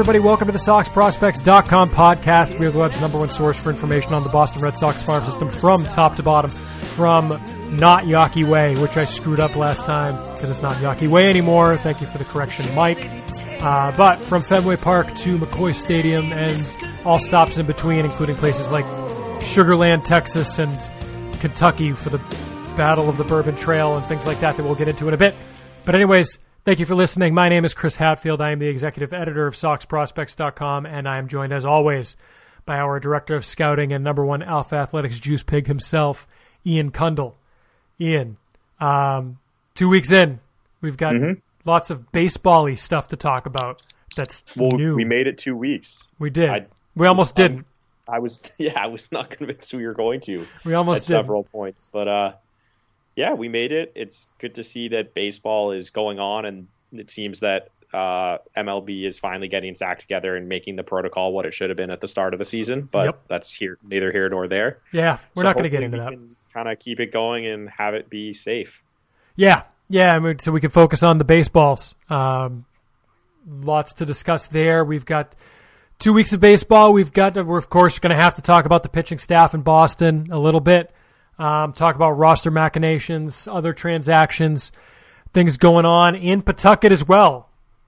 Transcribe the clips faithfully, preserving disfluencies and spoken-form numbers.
everybody. Welcome to the Sox Prospects dot com podcast. We are the web's number one source for information on the Boston Red Sox farm system from top to bottom, from not Yawkey Way, which I screwed up last time because it's not Yawkey Way anymore. Thank you for the correction, Mike. Uh, but from Fenway Park to McCoy Stadium and all stops in between, including places like Sugar Land, Texas, and Kentucky for the Battle of the Bourbon Trail and things like that that we'll get into in a bit. But anyways, thank you for listening. My name is Chris Hatfield. I am the executive editor of Sox Prospects dot com, and I am joined, as always, by our director of scouting and number one Alpha Athletics juice pig himself, Ian Kundle. Ian, um, two weeks in, we've got mm-hmm. lots of baseball-y stuff to talk about. That's well, new. We made it two weeks. We did. I, we almost didn't. I was, yeah, I was not convinced we were going to. We almost at did several points, but uh, yeah, we made it. It's good to see that baseball is going on, and it seems that uh, M L B is finally getting its act together and making the protocol what it should have been at the start of the season. But yep. that's here, neither here nor there. Yeah, we're so not going to get into that. Kind of keep it going and have it be safe. Yeah, yeah. I mean, so we can focus on the baseballs. Um, lots to discuss there. We've got two weeks of baseball. We've got. We're of course going to have to talk about the pitching staff in Boston a little bit. Um, talk about roster machinations, other transactions, things going on in Pawtucket as well.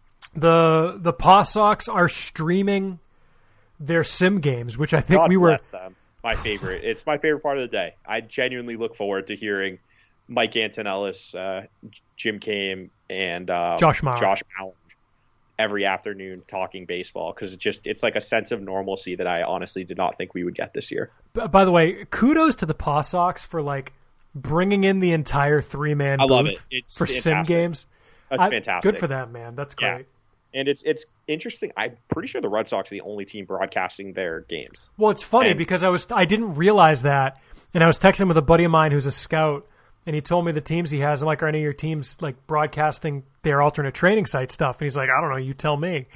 The the Paw Sox are streaming their sim games, which I think God we were. Bless them. My favorite. It's my favorite part of the day. I genuinely look forward to hearing Mike Antonellis, uh, Jim Came, and um, Josh Mauer. Josh Mauer every afternoon talking baseball, because it just it's like a sense of normalcy that I honestly did not think we would get this year. By the way, kudos to the Paw Sox for like bringing in the entire three man booth I love it. It's for fantastic. sim games. That's I, fantastic. Good for them, man. That's great. Yeah. And it's it's interesting. I'm pretty sure the Red Sox are the only team broadcasting their games. Well, it's funny and, because I was I didn't realize that, and I was texting with a buddy of mine who's a scout, and he told me the teams he has. I'm like, are any of your teams like broadcasting their alternate training site stuff? And he's like, I don't know. You tell me.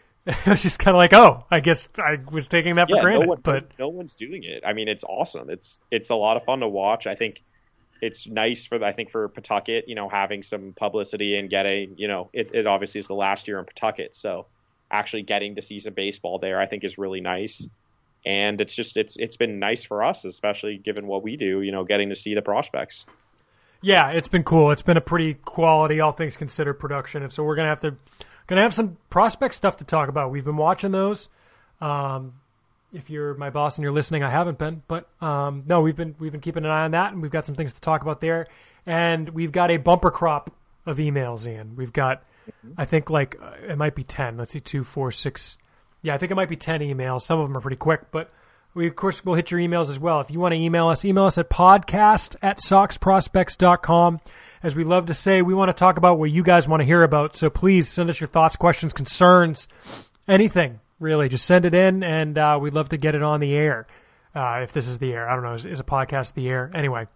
I was just kind of like, oh, I guess I was taking that for yeah, granted. No one, but no, no one's doing it. I mean, it's awesome. It's it's a lot of fun to watch. I think it's nice for the, I think for Pawtucket, you know, having some publicity and getting, you know, it, it obviously is the last year in Pawtucket, so actually getting to see some baseball there, I think, is really nice. And it's just it's it's been nice for us, especially given what we do, you know, getting to see the prospects. Yeah, it's been cool. It's been a pretty quality, all things considered, production, and so we're gonna have to gonna have some prospect stuff to talk about. We've been watching those. Um, if you're my boss and you're listening, I haven't been, but um, no, we've been we've been keeping an eye on that, and we've got some things to talk about there. And we've got a bumper crop of emails in. We've got, mm-hmm. I think, like uh, it might be ten. Let's see, two, four, six. Yeah, I think it might be ten emails. Some of them are pretty quick, but we of course will hit your emails as well. If you want to email us, email us at podcast at sox prospects dot com. As we love to say, we want to talk about what you guys want to hear about. So please send us your thoughts, questions, concerns, anything. Really, just send it in, and uh, we'd love to get it on the air. Uh, if this is the air, I don't know, is, is a podcast the air? Anyway,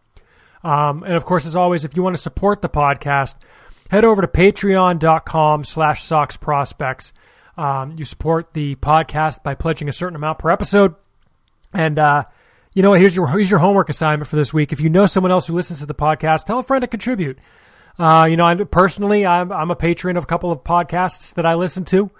um, and of course, as always, if you want to support the podcast, head over to patreon dot com slash sox prospects. Um, you support the podcast by pledging a certain amount per episode, and uh, you know what? Here's your here's your homework assignment for this week. If you know someone else who listens to the podcast, tell a friend to contribute. Uh, you know, I, personally, I'm I'm a patron of a couple of podcasts that I listen to.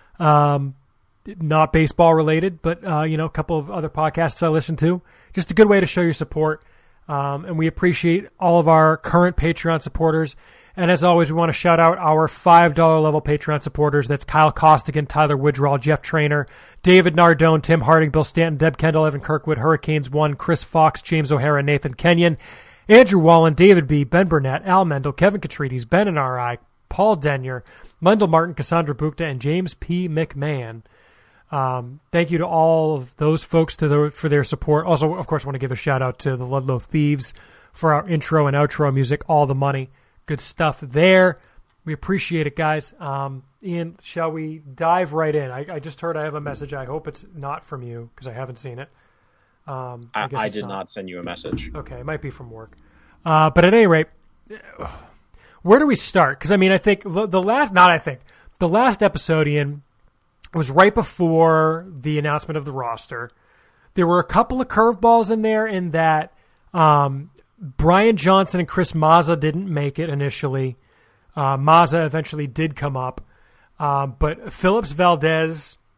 Um, Not baseball related, but, uh, you know, a couple of other podcasts I listen to. Just a good way to show your support. Um, and we appreciate all of our current Patreon supporters. And as always, we want to shout out our five dollars level Patreon supporters. That's Kyle Costigan, Tyler Woodrow, Jeff Trainer, David Nardone, Tim Harding, Bill Stanton, Deb Kendall, Evan Kirkwood, Hurricanes one, Chris Fox, James O'Hara, Nathan Kenyon, Andrew Wallen, David B., Ben Burnett, Al Mendel, Kevin Catrides, Ben and R I, Paul Denyer, Lendl Martin, Cassandra Bukta, and James P. McMahon. Um, thank you to all of those folks to the, for their support. Also, of course, I want to give a shout out to the Ludlow Thieves for our intro and outro music, All the Money. Good stuff there. We appreciate it, guys. Um, Ian, shall we dive right in? I, I just heard I have a message. I hope it's not from you because I haven't seen it. Um, I, I, I did not. not send you a message. Okay, it might be from work. Uh, but at any rate, where do we start? Because, I mean, I think the, the last, not I think, the last episode, Ian, was right before the announcement of the roster. There were a couple of curveballs in there in that um, Brian Johnson and Chris Mazza didn't make it initially. Uh, Mazza eventually did come up. Um, but Phillips Valdez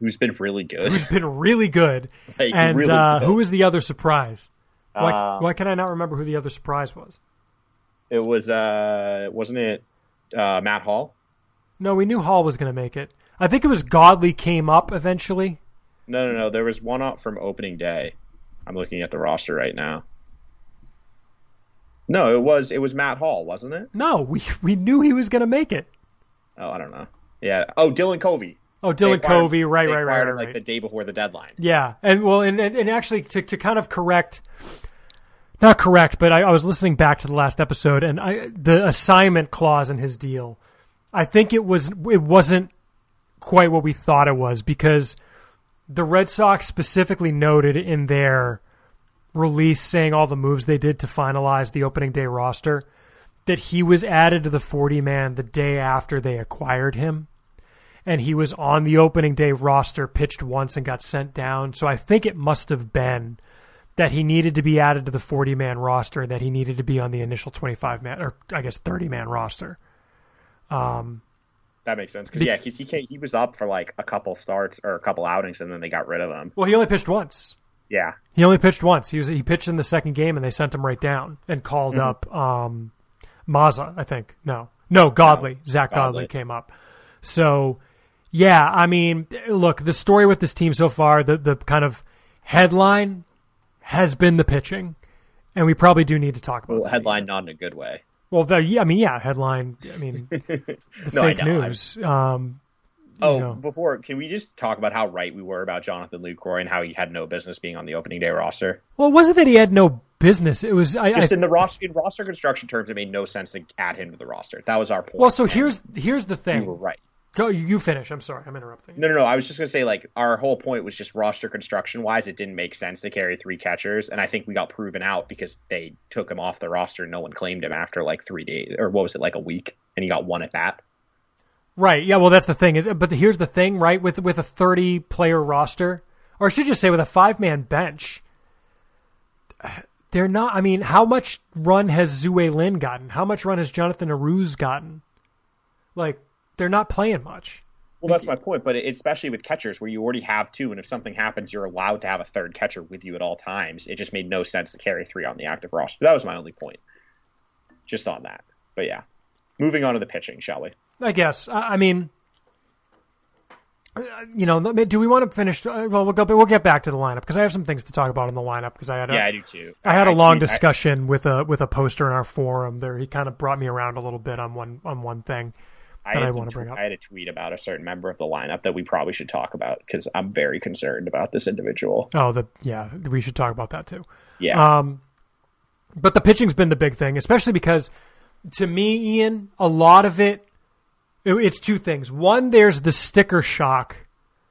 who's been really good. Who's been really good. like, and really uh, good. Who was the other surprise? Why, Um, why can I not remember who the other surprise was? It was, uh, wasn't it uh, Matt Hall? No, we knew Hall was going to make it. I think it was Godley came up eventually. No, no, no. There was one up from opening day. I'm looking at the roster right now. No, it was it was Matt Hall, wasn't it? No, we we knew he was going to make it. Oh, I don't know. Yeah. Oh, Dylan Covey. Oh, Dylan Covey. Right, right, right, right, him, like right. the day before the deadline. Yeah, and well, and and, and actually to to kind of correct. Not correct, but I, I was listening back to the last episode, and I, the assignment clause in his deal, I think it was it wasn't quite what we thought it was, because the Red Sox specifically noted in their release saying all the moves they did to finalize the opening day roster that he was added to the forty-man the day after they acquired him, and he was on the opening day roster, pitched once, and got sent down. So I think it must have been that he needed to be added to the forty-man roster, and that he needed to be on the initial twenty-five-man, or I guess thirty-man roster. Um, that makes sense, because yeah, he he, came, he was up for like a couple starts or a couple outings, and then they got rid of him. Well, he only pitched once. Yeah, he only pitched once. He was he pitched in the second game, and they sent him right down and called mm-hmm. up um, Mazza, I think. No, no, Godley. No, Zack Godley. Godley came up. So, yeah, I mean, look, the story with this team so far, the the kind of headline has been the pitching, and we probably do need to talk about well, that. Headline not in a good way. Well, the, yeah, I mean, yeah, headline. I mean, the no, fake I know, news. Um, oh, you know. Before, can we just talk about how right we were about Jonathan Lucroy and how he had no business being on the opening day roster? Well, it wasn't that he had no business. It was I, just I, in the roster in roster construction terms, it made no sense to add him to the roster. That was our point. Well, so here's here's the thing. You were right. Go, you finish. I'm sorry, I'm interrupting. No, no, no. I was just gonna say, like, our whole point was just roster construction wise, it didn't make sense to carry three catchers, and I think we got proven out because they took him off the roster and no one claimed him after like three days, or what was it, like a week, and he got one at bat. Right. Yeah. Well, that's the thing. Is but here's the thing, right? With with a thirty player roster, or I should just say with a five man bench, they're not. I mean, how much run has Tzu-Wei Lin gotten? How much run has Jonathan Arauz gotten? Like, they're not playing much. Well, that's my point, but it, especially with catchers where you already have two, and if something happens, you're allowed to have a third catcher with you at all times. It just made no sense to carry three on the active roster. That was my only point, just on that. But yeah, moving on to the pitching, shall we? I guess. I, I mean, you know, do we want to finish? Well, we'll go. We'll get back to the lineup because I have some things to talk about in the lineup. Because I had, a, yeah, I do too. I had a I long tweet, discussion I, with a with a poster in our forum. There, he kind of brought me around a little bit on one on one thing. I, that had I want to bring tw- up. I had a tweet about a certain member of the lineup that we probably should talk about because I'm very concerned about this individual. Oh, the yeah, we should talk about that too. Yeah. Um, but the pitching's been the big thing, especially because to me, Ian, a lot of it, it it's two things. One, there's the sticker shock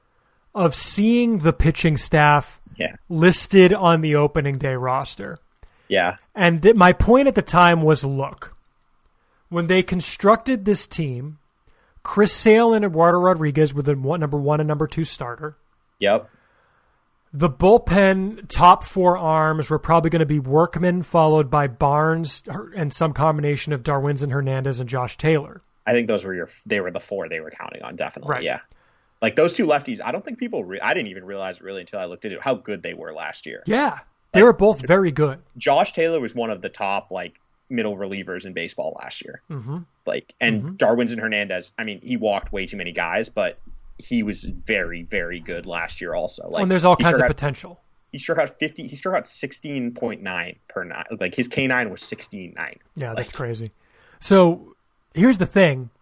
of seeing the pitching staff yeah. listed on the opening day roster. Yeah. And th- my point at the time was, look, when they constructed this team, Chris Sale and Eduardo Rodriguez were the one, number one and number two starter. Yep. The bullpen top four arms were probably going to be Workman, followed by Barnes, and some combination of Darwinzon Hernandez and Josh Taylor. I think those were your. They were the four they were counting on, definitely. Right. Yeah. Like those two lefties, I don't think people. Re- I didn't even realize it really until I looked at it how good they were last year. Yeah, they like, were both very good. Josh Taylor was one of the top like middle relievers in baseball last year. Mm-hmm. Like, and mm-hmm. Darwinzon Hernandez. I mean, he walked way too many guys, but he was very, very good last year. Also, like, and there's all kinds of out, potential. He struck out fifty. He struck out sixteen point nine per nine. Like his K nine was sixteen nine. Yeah, like, that's crazy. So here's the thing.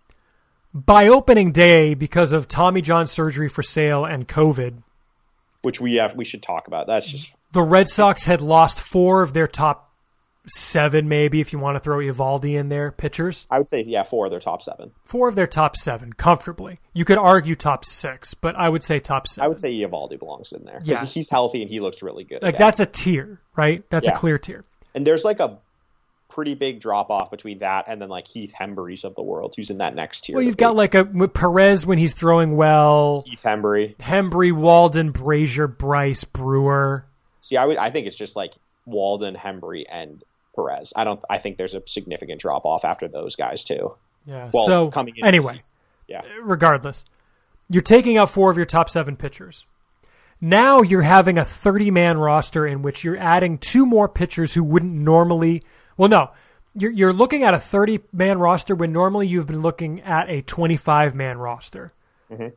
By opening day, because of Tommy John surgery for Sale and COVID, which we have, we should talk about. That's just the Red Sox had lost four of their top seven, maybe if you want to throw Eovaldi in there, pitchers. I would say, yeah, four of their top seven. Four of their top seven, comfortably. You could argue top six, but I would say top seven. I would say Eovaldi belongs in there. Yeah, he's healthy and he looks really good. Like that's a tier, right? That's yeah. a clear tier. And there's like a pretty big drop off between that and then like Heath Hembury's of the world, who's in that next tier. Well, you've got like a with Perez when he's throwing well. Heath Hembury, Hembury, Walden, Brazier, Bryce, Brewer. See, I would, I think it's just like Walden, Hembury, and Perez. I don't. I think there's a significant drop off after those guys too. Yeah. Well, so coming in anyway, yeah. Regardless, you're taking out four of your top seven pitchers. Now you're having a thirty-man roster in which you're adding two more pitchers who wouldn't normally. Well, no, you're you're looking at a thirty-man roster when normally you've been looking at a twenty-five-man roster. Mm-hmm.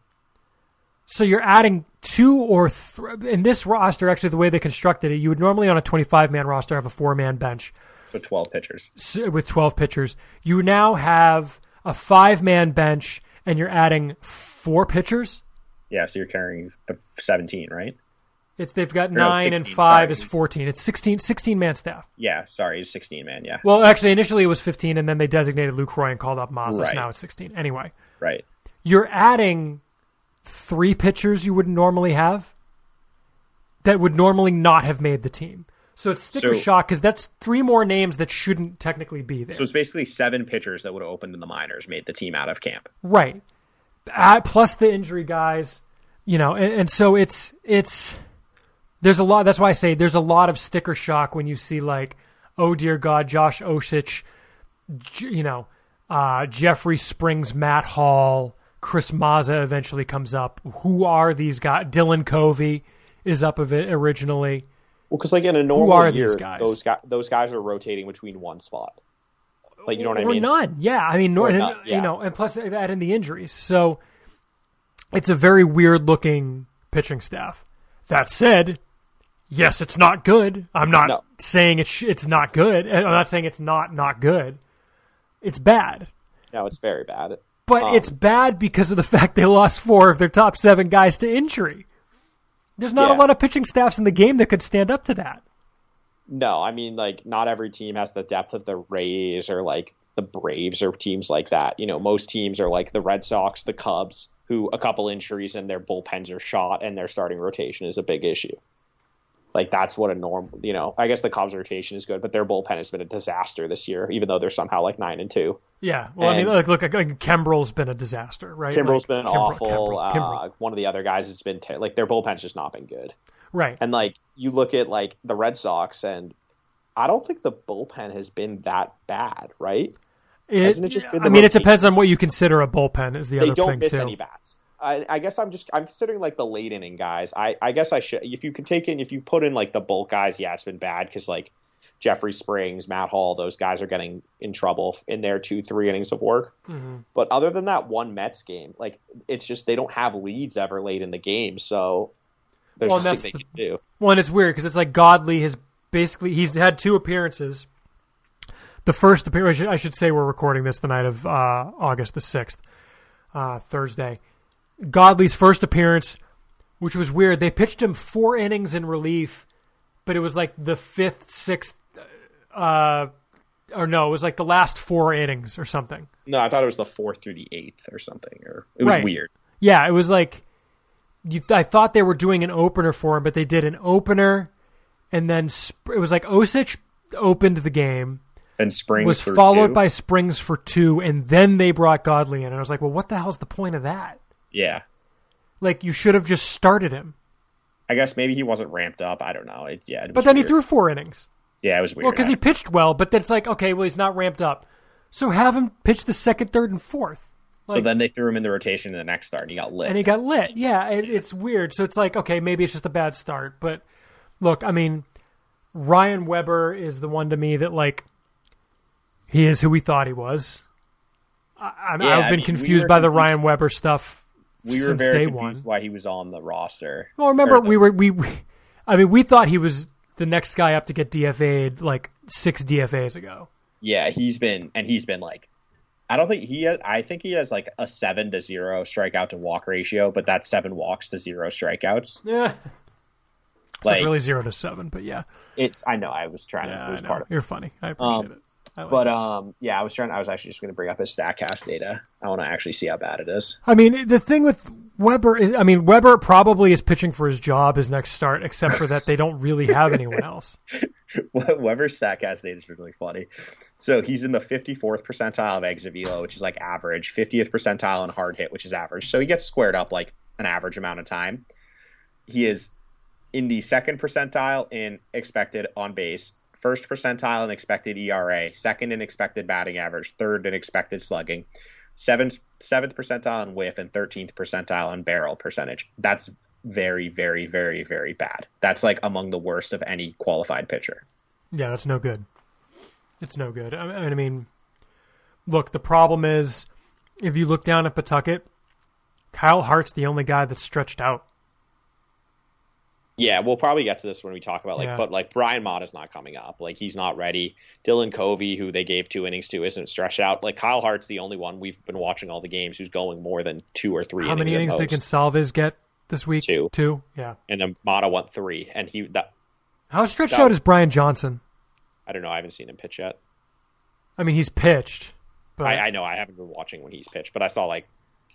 So you're adding two or th- in this roster. Actually, the way they constructed it, you would normally on a twenty-five-man roster have a four-man bench. So twelve pitchers. So with twelve pitchers, you now have a five-man bench, and you're adding four pitchers. Yeah, so you're carrying the seventeen, right? It's they've got Or no, nine sixteen, and five sorry. is fourteen. It's sixteen, sixteen-man staff. Yeah, sorry, it's sixteen man. Yeah. Well, actually, initially it was fifteen, and then they designated Luke Roy and called up Mazza, Right. so now it's sixteen. Anyway, Right. you're adding three pitchers you wouldn't normally have that would normally not have made the team. So it's sticker So- shock because that's three more names that shouldn't technically be there. So it's basically seven pitchers that would have opened in the minors made the team out of camp. Right. Uh, plus the injury guys, you know, and, and so it's it's there's a lot. That's why I say there's a lot of sticker shock when you see like, oh dear God, Josh Osich, J- you know, uh, Jeffrey Springs, Matt Hall, Chris Mazza eventually comes up. Who are these guys? Dylan Covey is up of it originally. Well, because like in a are normal these year, guys? those guys those guys are rotating between one spot. Like you know what I Or mean? none. Yeah, I mean, nor, Or none, yeah. you know, and plus add in the injuries. So it's a very weird looking pitching staff. That said, yes, it's not good. I'm not No. saying it's it's not good. And I'm not saying it's not not good. It's bad. No, it's very bad. But Um, it's bad because of the fact they lost four of their top seven guys to injury. There's not Yeah. a lot of pitching staffs in the game that could stand up to that. No, I mean, like, not every team has the depth of the Rays or, like, the Braves or teams like that. You know, most teams are like the Red Sox, the Cubs, who a couple injuries and their bullpens are shot and their starting rotation is a big issue. Like, that's what a normal, you know, I guess the Cubs rotation is good, but their bullpen has been a disaster this year, even though they're somehow, like, nine and two. Yeah, well, And- I mean, look, look, like, Kimbrel's been a disaster, right? Kimbrel's Like, been Kimbrel- awful. Kimbrel- Kimbrel. Uh, one of the other guys has been, ter- like, their bullpen's just not been good. Right. And, like, you look at, like, the Red Sox, and I don't think the bullpen has been that bad, right? It, Hasn't it just been the I mean, it rotation? depends on what you consider a bullpen. Is the They other don't thing miss too? any bats. I, I guess I'm just I'm considering like the late inning guys. I, I guess I should if you could take in if you put in like the bulk guys. Yeah, it's been bad because like Jeffrey Springs, Matt Hall, those guys are getting in trouble in their two three innings of work. Mm-hmm. But other than that one Mets game, like it's just they don't have leads ever late in the game, so there's Well, nothing that's they the- can do. Well, and it's weird because it's like Godley has basically he's had two appearances. The first appearance, I should say, we're recording this the night of uh, August the sixth, uh, Thursday. Godley's first appearance, which was weird. They pitched him four innings in relief, but it was like the fifth, sixth, uh, or no, it was like the last four innings or something. No, I thought it was the fourth through the eighth or something, or it was Right. weird. Yeah, it was like you, I thought they were doing an opener for him, but they did an opener, and then sp- it was like Osich opened the game. And Springs was for followed two. by Springs for two, and then they brought Godley in. And I was like, well, what the hell's the point of that? Yeah. Like, you should have just started him. I guess maybe he wasn't ramped up. I don't know. It, yeah, it But was then weird. he threw four innings. Yeah, it was weird. Well, because he pitched well, but then it's like, okay, well, he's not ramped up. So have him pitch the second, third, and fourth. So Like, then they threw him in the rotation in the next start, and he got lit. and he got lit. Yeah, it, it's weird. So it's like, okay, maybe it's just a bad start. But look, I mean, Ryan Weber is the one to me that, like, he is who we thought he was. I, I'm, Yeah, I've I been mean, we confused were by the confused. Ryan Weber stuff we were since very day confused one. why he was on the roster. Well, remember Or the- we were we, we, I mean, we thought he was the next guy up to get D F A'd like six D F As ago. Yeah, he's been and he's been like, I don't think he has. I think he has like a seven to zero strikeout to walk ratio, but that's seven walks to zero strikeouts. Yeah, so Like it's really zero to seven, but yeah, it's. I know. I was trying yeah, to. It I was know. part of. You're funny. I appreciate Um, it. I like But it. um, yeah, I was trying. I was actually just going to bring up his Statcast data. I want to actually see how bad it is. I mean, the thing with Weber, is, I mean, Weber probably is pitching for his job his next start, except for that they don't really have anyone else. Weber's Statcast data is really funny. So he's in the fifty-fourth percentile of exit velo, which is like average, fiftieth percentile in hard hit, which is average. So he gets squared up like an average amount of time. He is in the second percentile in expected on base, first percentile in expected E R A, second in expected batting average, third in expected slugging, seventh seventh percentile in whiff and thirteenth percentile in barrel percentage. That's very, very, very, very bad. That's like among the worst of any qualified pitcher. Yeah, that's no good. It's no good. I I mean, look, the problem is if you look down at Pawtucket, Kyle Hart's the only guy that's stretched out. Yeah, we'll probably get to this when we talk about like, Yeah. but like Bryan Mata's not coming up. Like he's not ready. Dylan Covey, who they gave two innings to, isn't stretched out. Like Kyle Hart's the only one we've been watching all the games who's going more than two or three. How innings many innings did Gonsalves get this week? Two. Two, yeah. And then Mata went three, and he that How stretched that, out is Brian Johnson? I don't know. I haven't seen him pitch yet. I mean, he's pitched. But I, I know I haven't been watching when he's pitched, but I saw like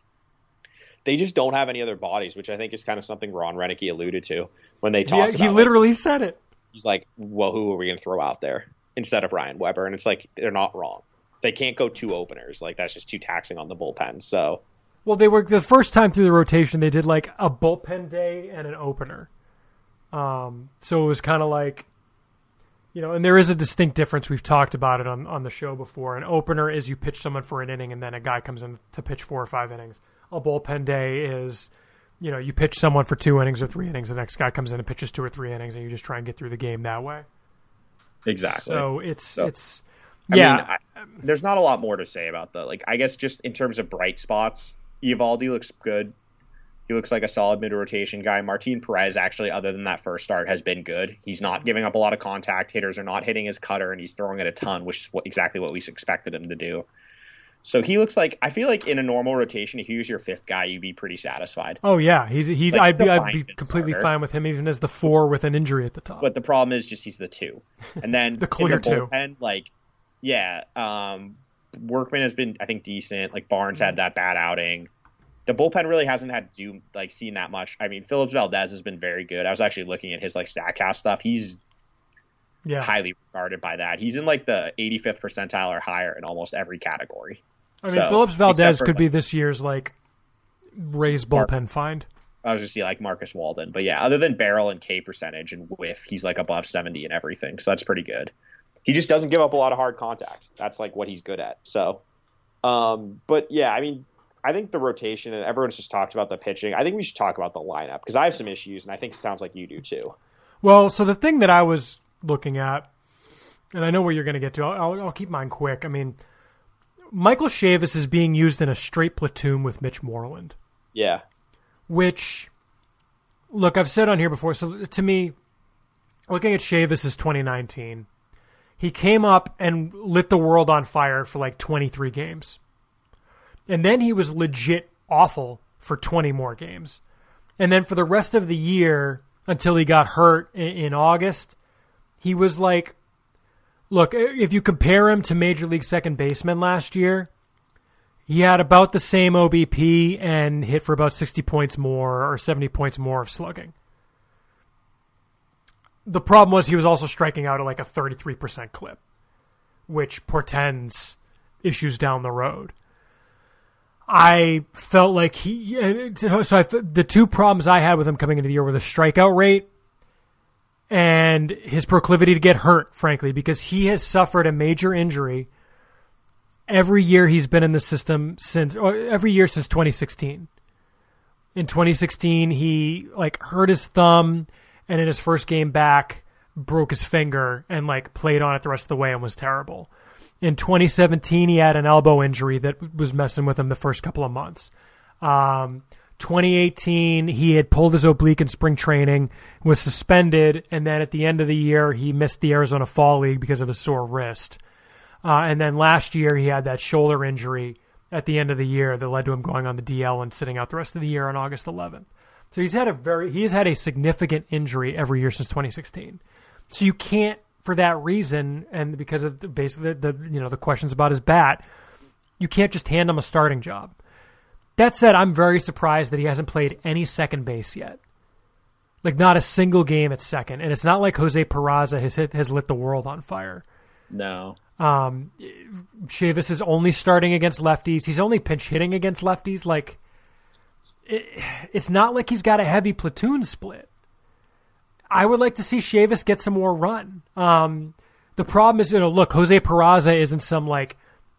they just don't have any other bodies, which I think is kind of something Ron Renicky alluded to when they talked. he, about, he literally like, said it. He's like, "Well, who are we going to throw out there instead of Ryan Weber?" And it's like they're not wrong. They can't go two openers. Like that's just too taxing on the bullpen. So, well, they were the first time through the rotation. They did like a bullpen day and an opener. Um, so it was kind of like. You know, and there is a distinct difference. We've talked about it on, on the show before. An opener is you pitch someone for an inning and then a guy comes in to pitch four or five innings. A bullpen day is, you know, you pitch someone for two innings or three innings. The next guy comes in and pitches two or three innings and you just try and get through the game that way. Exactly. So it's, so, it's, I yeah. mean, I, there's not a lot more to say about the, like, I guess just in terms of bright spots, Eovaldi looks good. He looks like a solid mid-rotation guy. Martin Perez, actually, other than that first start, has been good. He's not giving up a lot of contact. Hitters are not hitting his cutter, and he's throwing it a ton, which is what, exactly what we expected him to do. So he looks like, I feel like in a normal rotation, if he was your fifth guy, you'd be pretty satisfied. Oh, yeah. He's he. Like, I'd he's be, a I'd be fine completely starter. fine with him, even as the four with an injury at the top. But the problem is just he's the two. And then The clear in the two. bullpen, like, yeah, um, Workman has been, I think, decent. Like, Barnes had that bad outing. The bullpen really hasn't had to do, like, seen that much. I mean, Phillips Valdez has been very good. I was actually looking at his, like, StatCast stuff. He's yeah. highly regarded by that. He's in, like, the eighty-fifth percentile or higher in almost every category. I mean, So, Phillips Valdez except for, could be like, this year's, like, Rays bullpen find. I was just see like Marcus Walden. But, yeah, other than barrel and K percentage and whiff, he's, like, above seventy and everything. So that's pretty good. He just doesn't give up a lot of hard contact. That's, like, what he's good at. So, um, but, yeah, I mean, I think the rotation, and everyone's just talked about the pitching. I think we should talk about the lineup because I have some issues, and I think it sounds like you do too. Well, so the thing that I was looking at, and I know where you're going to get to, I'll, I'll keep mine quick. I mean, Michael Chavis is being used in a straight platoon with Mitch Moreland. Yeah. Which, look, I've said on here before, so to me, looking at Chavis' twenty nineteen, he came up and lit the world on fire for like twenty-three games. And then he was legit awful for twenty more games. And then for the rest of the year, until he got hurt in, in August, he was like, look, if you compare him to Major League second baseman last year, he had about the same O B P and hit for about sixty points more or seventy points more of slugging. The problem was he was also striking out at like a thirty-three percent clip, which portends issues down the road. I felt like he, so I, the two problems I had with him coming into the year were the strikeout rate and his proclivity to get hurt, frankly, because he has suffered a major injury every year he's been in the system since, or every year since twenty sixteen. In twenty sixteen, he like hurt his thumb and in his first game back broke his finger and like played on it the rest of the way and was terrible. In twenty seventeen, he had an elbow injury that was messing with him the first couple of months. Um, twenty eighteen, he had pulled his oblique in spring training, was suspended, and then at the end of the year, he missed the Arizona Fall League because of a sore wrist. Uh, and then last year, he had that shoulder injury at the end of the year that led to him going on the D L and sitting out the rest of the year on August eleventh. So he's had a very he has had a significant injury every year since twenty sixteen. So you can't, for that reason, and because of the, basically the, the you know the questions about his bat, you can't just hand him a starting job. That said, I'm very surprised that he hasn't played any second base yet. Like not a single game at second, and it's not like Jose Peraza has hit, has lit the world on fire. No. Um, Chavis is only starting against lefties. He's only pinch hitting against lefties. Like it, it's not like he's got a heavy platoon split. I would like to see Chavis get some more run. Um, the problem is, you know, look, Jose Peraza isn't some like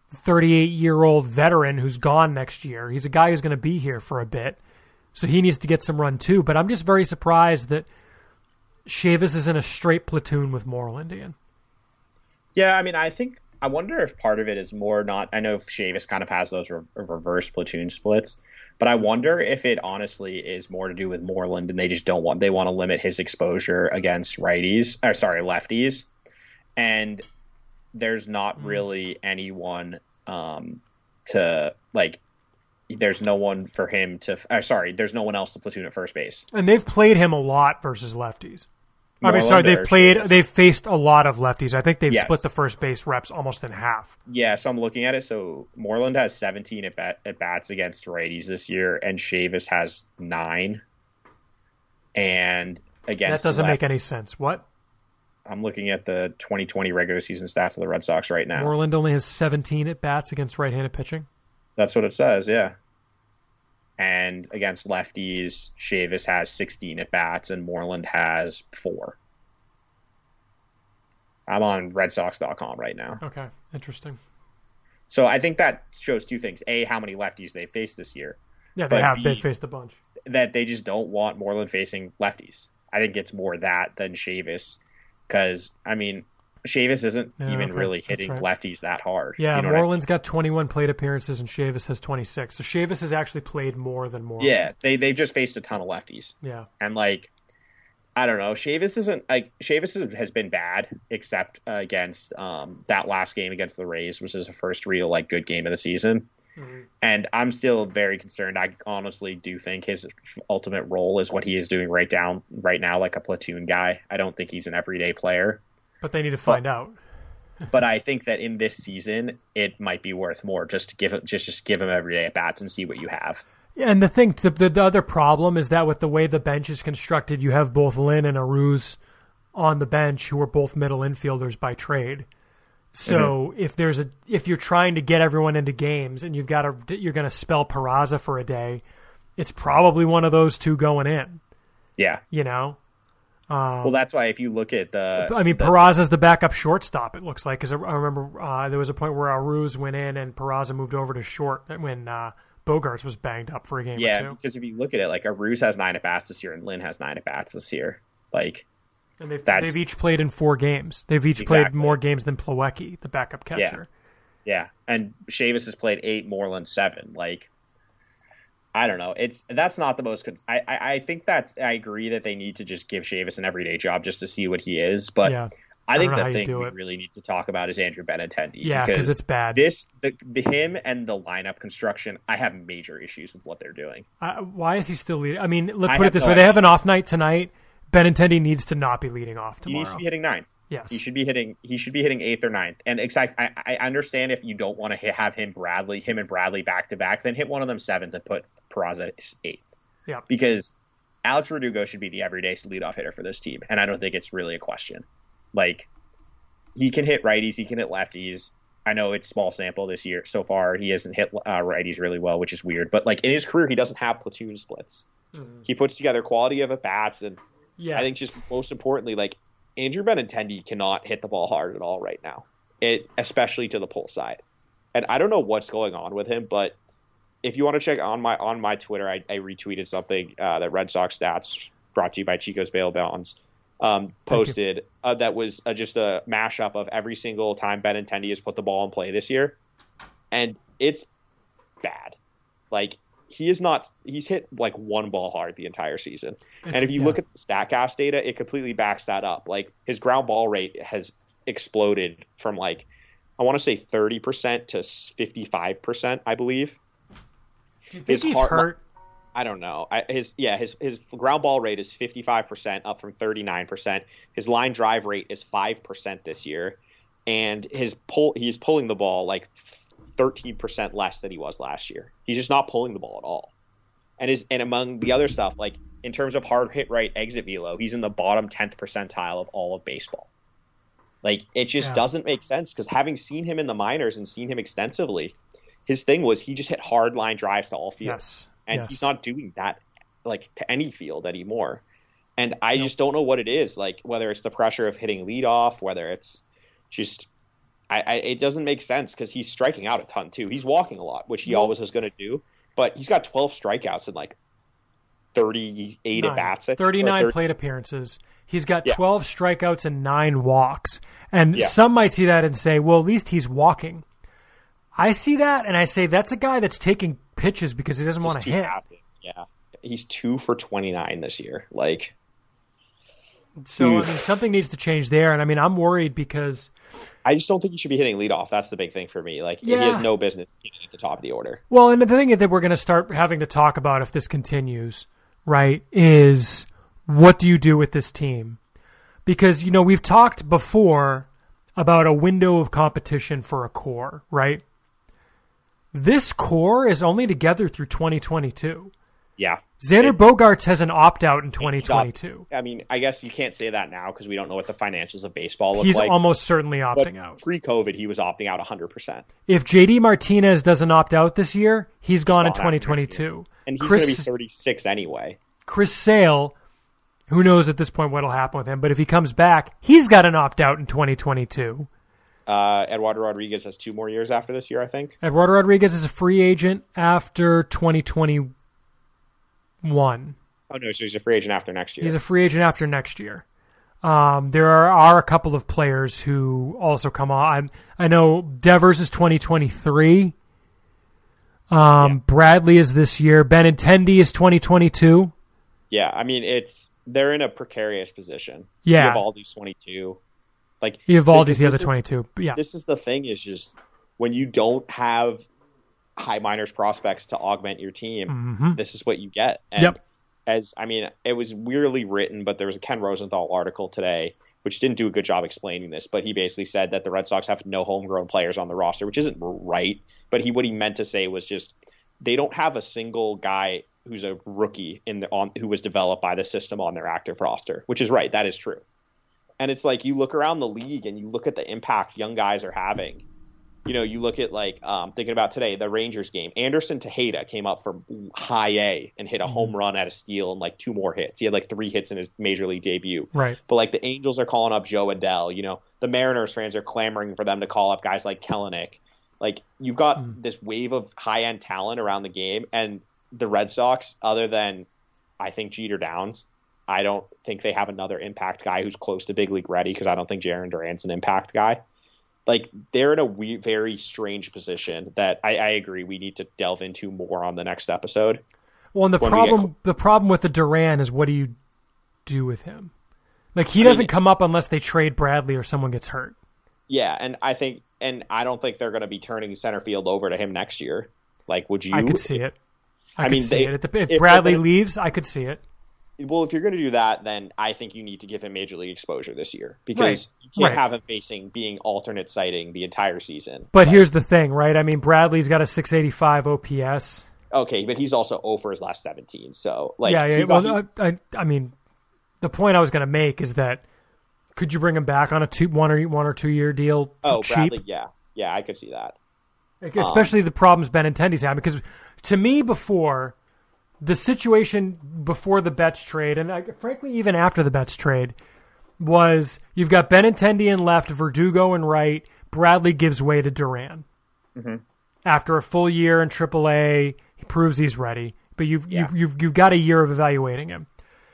thirty-eight-year-old veteran who's gone next year. He's a guy who's going to be here for a bit, so he needs to get some run too. But I'm just very surprised that Chavis is in a straight platoon with Moreland, Ian. Yeah, I mean, I think I wonder if part of it is more not. I know Chavis kind of has those re- reverse platoon splits, but I wonder if it honestly is more to do with Moreland, and they just don't want they want to limit his exposure against righties, or sorry, lefties, and there's not really anyone um, to like. There's no one for him to. Uh, sorry, there's no one else to platoon at first base, and they've played him a lot versus lefties. I mean, Moreland sorry, they've played, Chavis? they've faced a lot of lefties. I think they've Yes. split the first base reps almost in half. Yeah, so I'm looking at it. So Moreland has seventeen at, bat, at bats against righties this year, and Chavis has nine. And against That doesn't left, make any sense. What? I'm looking at the twenty twenty regular season stats of the Red Sox right now. Moreland only has seventeen at bats against right-handed pitching. That's what it says, yeah. And against lefties, Chavis has sixteen at bats, and Moreland has four. I'm on Red Sox dot com right now. Okay, interesting. So I think that shows two things. A, how many lefties they faced this year. Yeah, they But have. B, They faced a bunch. that they just don't want Moreland facing lefties. I think it's more that than Chavis. Because, I mean, Chavis isn't Yeah, even okay, really that's hitting right. lefties that hard. Yeah, You know what I mean? Moreland's got twenty-one plate appearances and Chavis has twenty-six. So Chavis has actually played more than Moreland. Yeah, they, they've just faced a ton of lefties. Yeah. And, like, I don't know. Chavis isn't like Chavis has been bad, except uh, against um, that last game against the Rays, which is the first real like good game of the season. Mm-hmm. And I'm still very concerned. I honestly do think his ultimate role is what he is doing right down right now, like a platoon guy. I don't think he's an everyday player. But they need to find but, out. But I think that in this season, it might be worth more just to give it, just just give him everyday at bats and see what you have. Yeah, and the thing, the, the, the other problem is that with the way the bench is constructed, you have both Lin and Arauz on the bench, who are both middle infielders by trade. So mm-hmm. if there's a if you're trying to get everyone into games and you've got to you're going to spell Peraza for a day, it's probably one of those two going in. Yeah, you know. Um, well, that's why if you look at the, I mean, the, Peraza's the backup shortstop. It looks like because I, I remember uh, there was a point where Arauz went in and Peraza moved over to short when. Uh, Bogaerts was banged up for a game yeah, or two. because if you look at it, like Arauz has nine at bats this year and Lin has nine at bats this year. Like, and they've they've each played in four games. They've each exactly. played more games than Plawecki, the backup catcher. Yeah, yeah. And Chavis has played eight, Moreland seven. Like, I don't know. It's that's not the most. I, I I think that I agree that they need to just give Chavis an everyday job just to see what he is. But yeah. I, I think the thing we it. really need to talk about is Andrew Benintendi. Yeah, because it's bad. This the, the him and the lineup construction. I have major issues with what they're doing. Uh, why is he still leading? I mean, let's I put it this no way: idea. they have an off night tonight. Benintendi needs to not be leading off tomorrow. He needs to be hitting ninth. Yes, he should be hitting. He should be hitting eighth or ninth. And exact. I, I understand if you don't want to have him Bradley, him and Bradley back to back, then hit one of them seventh and put Peraza eighth. Yeah, because Alex Verdugo should be the everyday leadoff hitter for this team, and I don't think it's really a question. Like. He can hit righties. He can hit lefties. I know it's small sample this year. So far, he hasn't hit uh, righties really well, which is weird. But like in his career, he doesn't have platoon splits. Mm-hmm. He puts together quality of at bats, and yeah. I think just most importantly, like Andrew Benintendi cannot hit the ball hard at all right now, it especially to the pull side. And I don't know what's going on with him, but if you want to check on my on my Twitter, I, I retweeted something uh, that Red Sox Stats, brought to you by Chico's Bail Bonds. Um, posted uh, that was uh, just a mashup of every single time Benintendi has put the ball in play this year, and it's bad. Like he is not. He's hit like one ball hard the entire season, it's, and if you yeah. look at the StatCast data, it completely backs that up. Like his ground ball rate has exploded from like I want to say thirty percent to fifty-five percent, I believe. Do you think his he's hard, hurt? I don't know. I, his yeah, his his ground ball rate is fifty-five percent, up from thirty-nine percent. His line drive rate is five percent this year, and his pull he's pulling the ball like thirteen percent less than he was last year. He's just not pulling the ball at all. And his and among the other stuff, like in terms of hard hit right exit velo, he's in the bottom tenth percentile of all of baseball. Like it just yeah. doesn't make sense because having seen him in the minors and seen him extensively, his thing was he just hit hard line drives to all fields. Yes. And yes. he's not doing that like to any field anymore. And I nope. just don't know what it is. Like whether it's the pressure of hitting leadoff, whether it's just I, I it doesn't make sense because he's striking out a ton too. He's walking a lot, which he well, always is going to do. But he's got twelve strikeouts in like thirty-eight nine, at bats, thirty-nine thirty plate appearances. He's got yeah. twelve strikeouts and nine walks. And yeah. some might see that and say, well, at least he's walking. I see that, and I say that's a guy that's taking pitches because he doesn't want to hit. Happy. Yeah, he's two for twenty-nine this year. Like, so I mean, something needs to change there. And I mean, I'm worried because I just don't think he should be hitting leadoff. That's the big thing for me. Like, yeah. he has no business hitting at the top of the order. Well, and the thing that we're going to start having to talk about if this continues, right, is what do you do with this team? Because, you know, we've talked before about a window of competition for a core, right? This core is only together through twenty twenty-two. Yeah. Xander it, Bogaerts has an opt-out in twenty twenty-two. I mean, I guess you can't say that now because we don't know what the financials of baseball look He's like. He's almost certainly opting but out. Pre-COVID, he was opting out one hundred percent. If J D Martinez doesn't opt out this year, he's, he's gone, gone in twenty twenty-two. And he's Chris, going to be thirty-six anyway. Chris Sale, who knows at this point what will happen with him, but if he comes back, he's got an opt-out in twenty twenty-two. Uh, Eduardo Rodriguez has two more years after this year, I think. Eduardo Rodriguez is a free agent after twenty twenty-one. Oh, no, so he's a free agent after next year. He's a free agent after next year. Um, there are, are a couple of players who also come on. I, I know Devers is twenty twenty-three. Um, yeah. Bradley is this year. Benintendi is twenty twenty-two. Yeah, I mean, it's they're in a precarious position. Yeah. Evaldi's twenty-two. Like Evaldi's the other twenty-two. Yeah. This is the thing is just when you don't have high minors prospects to augment your team, mm-hmm. this is what you get. And yep. as I mean, it was weirdly written, but there was a Ken Rosenthal article today which didn't do a good job explaining this, but he basically said that the Red Sox have no homegrown players on the roster, which isn't right. But he what he meant to say was just they don't have a single guy who's a rookie in the on who was developed by the system on their active roster, which is right. That is true. And it's like you look around the league and you look at the impact young guys are having. You know, you look at like um, thinking about today, the Rangers game. Anderson Tejeda came up from high A and hit a home run at a steal and like two more hits. He had like three hits in his major league debut. Right. But like the Angels are calling up Joe Adell. You know, the Mariners fans are clamoring for them to call up guys like Kelenic. Like you've got mm. this wave of high end talent around the game, and the Red Sox, other than I think Jeter Downs, I don't think they have another impact guy who's close to big league ready because I don't think Jarren Duran's an impact guy. Like they're in a we- very strange position that I, I agree we need to delve into more on the next episode. Well, and the problem get... the problem with the Duran is what do you do with him? Like he doesn't I mean, come up unless they trade Bradley or someone gets hurt. Yeah, and I think and I don't think they're going to be turning center field over to him next year. Like, would you? I could see it. I, I could mean, see they, it. If, if Bradley if, leaves, I could see it. Well, if you're going to do that, then I think you need to give him major league exposure this year because right. you can't right. have him facing being alternate sighting the entire season. But, but here's the thing, right? I mean, Bradley's got a six eighty-five O P S. Okay, but he's also zero for his last seventeen. So, like, yeah, yeah. Got, well, he, I, I mean, the point I was going to make is that could you bring him back on a two, one or one or two year deal? Oh, cheap? Bradley, yeah, yeah, I could see that. Like, especially um, the problems Benintendi's having, because to me, before. The situation before the Betts trade, and I, frankly even after the Betts trade, was you've got Benintendi in left, Verdugo in right, Bradley gives way to Duran. Mm-hmm. After a full year in triple A, he proves he's ready, but you've, yeah. you've, you've, you've got a year of evaluating him.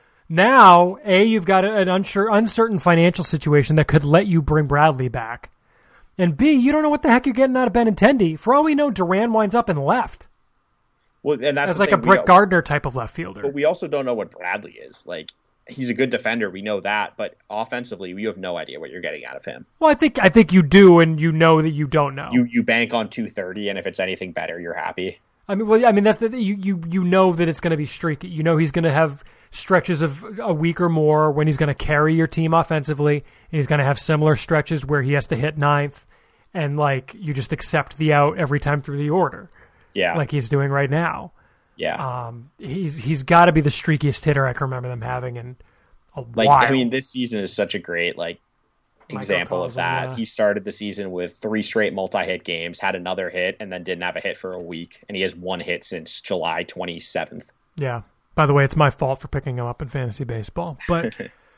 Now, A, you've got an unsure, uncertain financial situation that could let you bring Bradley back. And B, you don't know what the heck you're getting out of Benintendi. For all we know, Duran winds up in left. Well, and that's As like a Britt Gardner type of left fielder. But we also don't know what Bradley is. Like, he's a good defender, we know that, but offensively, you have no idea what you're getting out of him. Well, I think I think you do, and you know that you don't know. You you bank on two thirty, and if it's anything better, you're happy. I mean, well, I mean that's the you you you know that it's going to be streaky. You know he's going to have stretches of a week or more when he's going to carry your team offensively, and he's going to have similar stretches where he has to hit ninth, and like you just accept the out every time through the order. Yeah, like he's doing right now. Yeah, um, he's he's got to be the streakiest hitter I can remember them having in a like, while. I mean, this season is such a great like example of that. Him, yeah. He started the season with three straight multi-hit games, had another hit, and then didn't have a hit for a week, and he has one hit since July twenty-seventh. Yeah. By the way, it's my fault for picking him up in fantasy baseball, but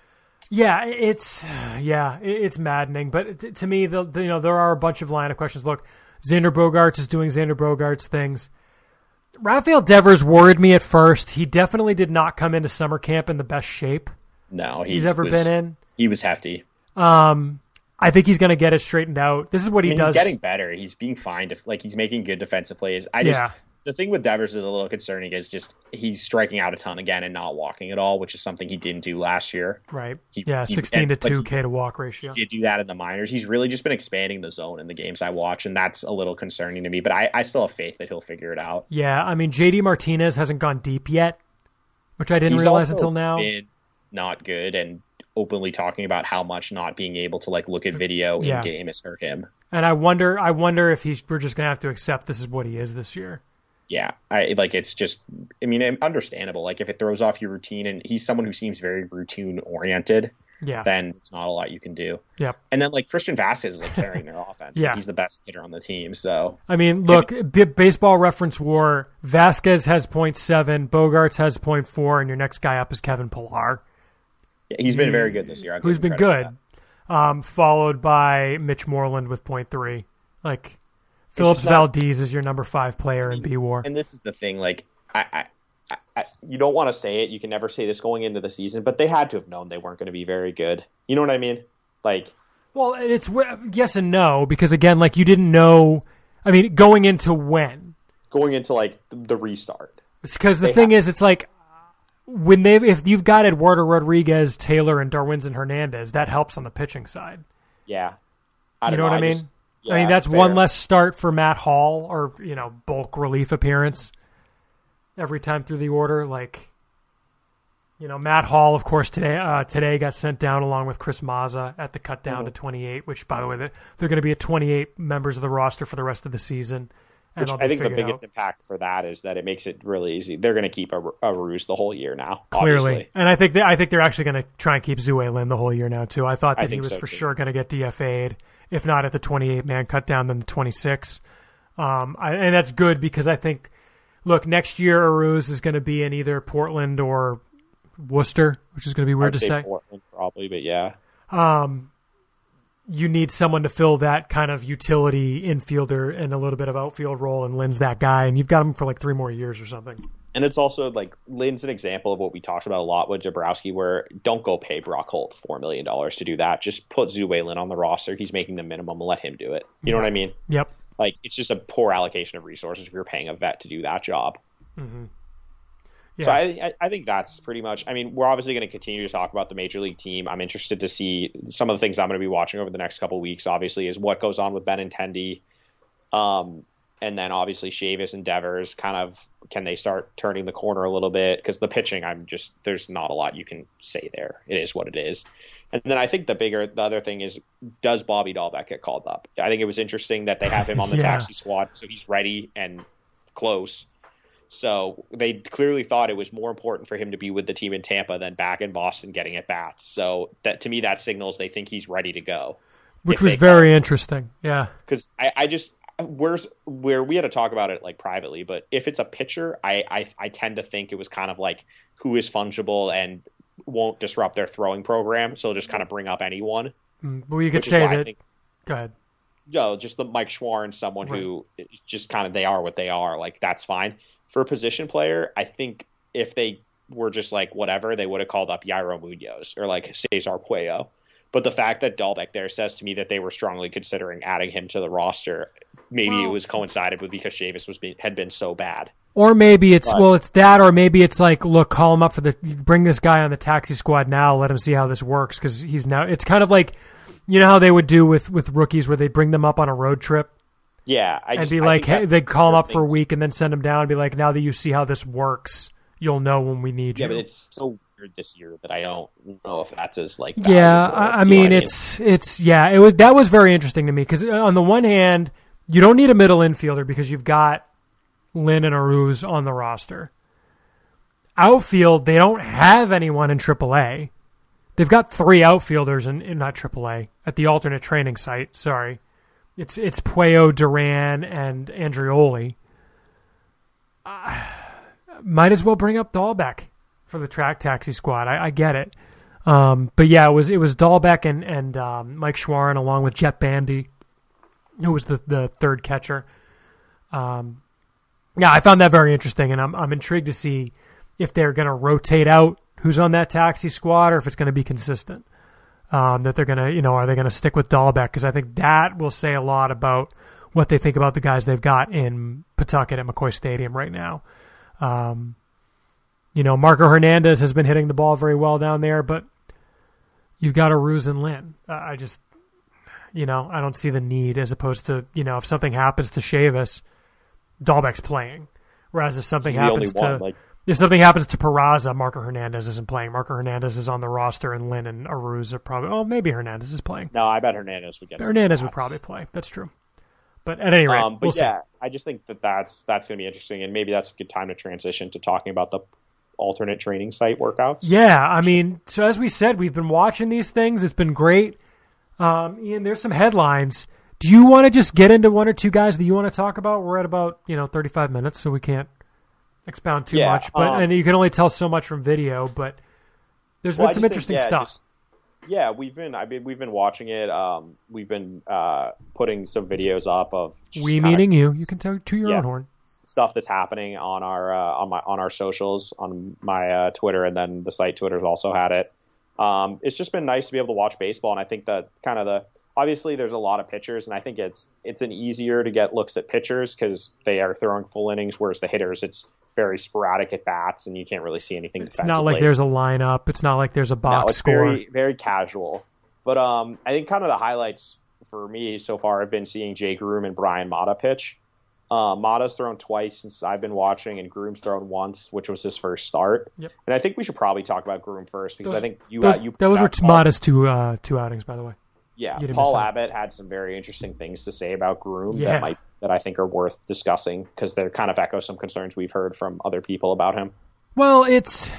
Yeah, it's yeah, it's maddening. But to me, the, the, you know, there are a bunch of line of questions. Look, Xander Bogaerts is doing Xander Bogaerts things. Rafael Devers worried me at first. He definitely did not come into summer camp in the best shape no, he he's ever was, been in. He was hefty. Um, I think he's going to get it straightened out. This is what he I mean, does. He's getting better. He's being fine. Like he's making good defensive plays. I just yeah. The thing with Devers is a little concerning is just he's striking out a ton again and not walking at all, which is something he didn't do last year. Right. He, yeah, he, sixteen and, to two K he, to walk ratio. He did do that in the minors. He's really just been expanding the zone in the games I watch, and that's a little concerning to me. But I, I still have faith that he'll figure it out. Yeah, I mean, J D Martinez hasn't gone deep yet, which I didn't he's realize also until now. Been not good and openly talking about how much not being able to like look at video yeah. in game has hurt him. And I wonder, I wonder if he's we're just gonna have to accept this is what he is this year. Yeah, I like it's just. I mean, understandable. Like if it throws off your routine, and he's someone who seems very routine oriented. Yeah. Then it's not a lot you can do. Yep. And then like Christian Vazquez is like carrying their offense. yeah. Like, he's the best hitter on the team. So I mean, look, b- baseball reference war. Vazquez has point seven, Bogaerts has point four, and your next guy up is Kevin Pillar. Yeah, he's been very good this year. Who's been good. Um, followed by Mitch Moreland with point three. Like Phillips Valdez is your number five player in B WAR. And this is the thing, like I, I, I you don't want to say it. You can never say this going into the season, but they had to have known they weren't going to be very good. You know what I mean? Like, well, it's yes and no because again, like you didn't know. I mean, going into when? Going into like the restart. Because the thing is, it's like when they if you've got Eduardo Rodriguez, Taylor, and Darwinzon Hernandez, that helps on the pitching side. Yeah, I you know, know what I mean. Just, Yeah, I mean, that's fair. One less start for Matt Hall or, you know, bulk relief appearance every time through the order. Like, you know, Matt Hall, of course, today uh, today got sent down along with Chris Mazza at the cut down mm-hmm. to twenty-eight, which, by the way, they're, they're going to be at twenty-eight members of the roster for the rest of the season. Which I think the biggest out. impact for that is that it makes it really easy. They're going to keep a, a Ruse the whole year now. Clearly. Obviously. And I think they, I think they're actually going to try and keep Tzu-Wei Lin the whole year now, too. I thought that I he was so for too. sure going to get D F A'd. If not at the twenty-eight man cut down, then the twenty-six. Um, I, and that's good because I think, look, next year Arauz is going to be in either Portland or Worcester, which is going to be weird I'd to say. Portland probably, but yeah. Um, you need someone to fill that kind of utility infielder and a little bit of outfield role, and Lin's that guy, and you've got him for like three more years or something. And it's also like Lin's an example of what we talked about a lot with Dabrowski, where don't go pay Brock Holt four million dollars to do that. Just put Tzu-Wei Lin on the roster. He's making the minimum and let him do it. You know what I mean? Yep. Like, it's just a poor allocation of resources if you're paying a vet to do that job. Mm-hmm. Yeah. So I, I think that's pretty much, I mean, we're obviously going to continue to talk about the Major League team. I'm interested to see some of the things I'm going to be watching over the next couple of weeks, obviously, is what goes on with Benintendi. Um, and then obviously Chavis and Devers kind of, can they start turning the corner a little bit? Because the pitching, I'm just, there's not a lot you can say there. It is what it is. And then I think the bigger, the other thing is, does Bobby Dalbec get called up? I think it was interesting that they have him on the yeah. taxi squad, so he's ready and close. So they clearly thought it was more important for him to be with the team in Tampa than back in Boston getting at bats. So that to me, that signals they think he's ready to go. Which was very interesting. Yeah. Because I, I just, where's where we had to talk about it like privately, but if it's a pitcher, I, I, I tend to think it was kind of like who is fungible and won't disrupt their throwing program. So just kind of bring up anyone. Mm, well, you could say that. Think, go ahead. No, just the Mike Schwarn, someone right. who just kind of, they are what they are. Like, that's fine. For a position player, I think if they were just like whatever, they would have called up Yairo Munoz or like Cesar Puello. But the fact that Dalbec there says to me that they were strongly considering adding him to the roster, maybe well, it was coincided with because Chavis was being, had been so bad. Or maybe it's but, well, it's that, or maybe it's like, look, call him up for the bring this guy on the taxi squad now, let him see how this works because he's now. It's kind of like, you know how they would do with with rookies where they bring them up on a road trip. Yeah, I and just, be I like, hey, they call him up things. for a week and then send him down and be like, now that you see how this works, you'll know when we need yeah, you. Yeah, but it's so weird this year that I don't know if that's as like. Yeah, I, I mean, it's mean? it's yeah, it was that was very interesting to me because on the one hand, you don't need a middle infielder because you've got Lin and Arauz on the roster. Outfield, they don't have anyone in triple A. They've got three outfielders in, in not triple A at the alternate training site. Sorry. It's it's Puello, Duran, and Andreoli. Uh, might as well bring up Dalbec for the track taxi squad. I, I get it. Um, but yeah, it was it was Dalbec and and um, Mike Schwarn along with Jet Bandy, who was the the third catcher. Um, yeah, I found that very interesting, and I'm I'm intrigued to see if they're going to rotate out who's on that taxi squad or if it's going to be consistent. Um, that they're going to, you know, are they going to stick with Dalbec? Because I think that will say a lot about what they think about the guys they've got in Pawtucket at McCoy Stadium right now. Um, you know, Marco Hernandez has been hitting the ball very well down there, but you've got Arauz and Lin. Uh, I just, you know, I don't see the need as opposed to, you know, if something happens to Chavis, Dalbec's playing. Whereas if something He's happens the only to one, like, if something happens to Peraza, Marco Hernandez isn't playing. Marco Hernandez is on the roster, and Lin and Arauz are probably. Oh, maybe Hernandez is playing. No, I bet Hernandez would get. Hernandez would probably play. That's true. But at any rate, um, but we'll yeah, see. I just think that that's that's going to be interesting, and maybe that's a good time to transition to talking about the alternate training site workouts. Yeah, I mean, so as we said, we've been watching these things. It's been great. Um, Ian, there's some headlines. Do you want to just get into one or two guys that you want to talk about? We're at about you know thirty-five minutes, so we can't expound too yeah, much. But um, and you can only tell so much from video. But there's well, been some think, interesting yeah, stuff. Just, yeah, we've been. I mean, we've been watching it. Um, we've been uh, putting some videos up of We kinda, meaning you. You can tell to your yeah, own horn. stuff that's happening on our uh, on my on our socials, on my uh, Twitter, and then the site Twitter's also had it. Um, it's just been nice to be able to watch baseball, and I think that kind of the obviously there's a lot of pitchers, and I think it's it's an easier to get looks at pitchers because they are throwing full innings, whereas the hitters it's very sporadic at bats, and you can't really see anything. It's not like there's a lineup. It's not like there's a box no, it's score. very very casual. But um, I think kind of the highlights for me so far have been seeing Jay Groome and Bryan Mata pitch. Uh, Mata's thrown twice since I've been watching, and Groome's thrown once, which was his first start. Yep. And I think we should probably talk about Groome first because those, I think you those, uh, you those were Paul, Mata's two uh, two outings, by the way. Yeah, Paul Abbott had some very interesting things to say about Groome yeah. that might that I think are worth discussing because they kind of echo some concerns we've heard from other people about him. Well, it's.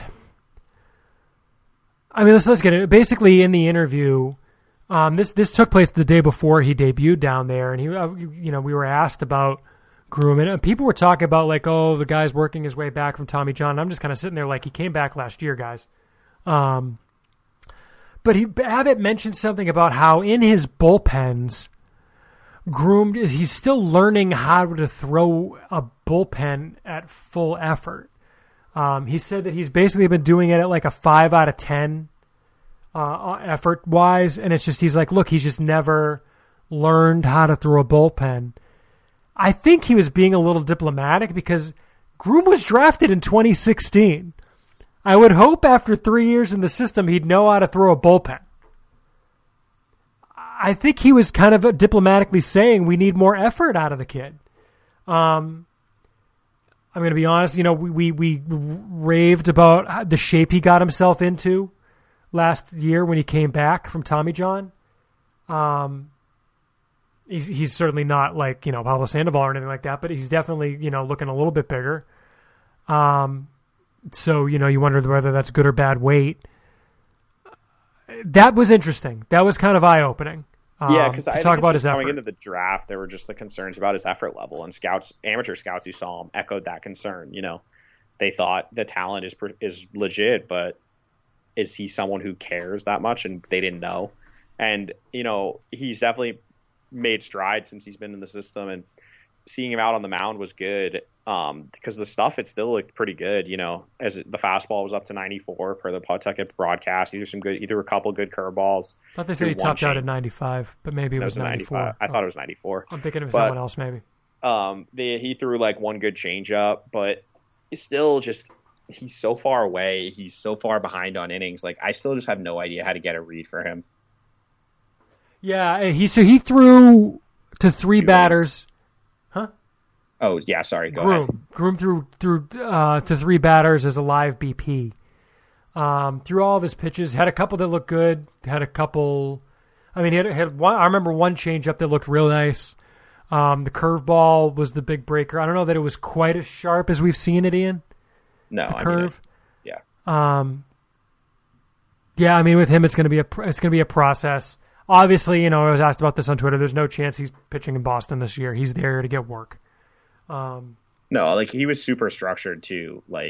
I mean, let's let's get it. Basically, in the interview. Um, this this took place the day before he debuted down there, and he, uh, you know, we were asked about Groome, and people were talking about like, oh, the guy's working his way back from Tommy John. And I'm just kind of sitting there like, he came back last year, guys. Um, but he Abbott mentioned something about how in his bullpens, Groome is he's still learning how to throw a bullpen at full effort. Um, he said that he's basically been doing it at like a five out of ten. Uh, effort wise, and it's just he's like, look, he's just never learned how to throw a bullpen. I think he was being a little diplomatic because Groome was drafted in twenty sixteen. I would hope after three years in the system he'd know how to throw a bullpen. I think he was kind of diplomatically saying we need more effort out of the kid. Um, I'm going to be honest, you know, we, we we raved about the shape he got himself into last year when he came back from Tommy John. Um, he's he's certainly not like, you know, Pablo Sandoval or anything like that, but he's definitely, you know, looking a little bit bigger. Um, so, you know, you wonder whether that's good or bad weight. That was interesting. That was kind of eye-opening. Um, yeah, because I talk think about it's his coming effort. into the draft, there were just the concerns about his effort level, and scouts, amateur scouts who saw him echoed that concern. You know, they thought the talent is is legit, but is he someone who cares that much? And they didn't know. And, you know, he's definitely made strides since he's been in the system, and seeing him out on the mound was good. Um, because the stuff, it still looked pretty good, you know, as the fastball was up to ninety-four per the Pawtucket broadcast. He threw some good, he threw a couple good curveballs. I thought they said he topped out at ninety-five, but maybe it no, was, it was ninety-four. ninety-five. I oh. thought it was ninety-four. I'm thinking of but, someone else maybe. Um, they, he threw like one good changeup, but it's still just, he's so far away. He's so far behind on innings. Like, I still just have no idea how to get a read for him. Yeah, he so he threw to three Two batters. innings. Huh? Oh, yeah, sorry, go Groome. ahead. Groome threw, threw uh, to three batters as a live B P. Um, threw all of his pitches. Had a couple that looked good. Had a couple... I mean, he had, had one. I remember one changeup that looked real nice. Um, the curveball was the big breaker. I don't know that it was quite as sharp as we've seen it, Ian. No, the I curve. mean, it, yeah. Um, yeah, I mean, with him, it's going to be a it's going to be a process. Obviously, you know, I was asked about this on Twitter. There's no chance he's pitching in Boston this year. He's there to get work. Um, no, like he was super structured too. Like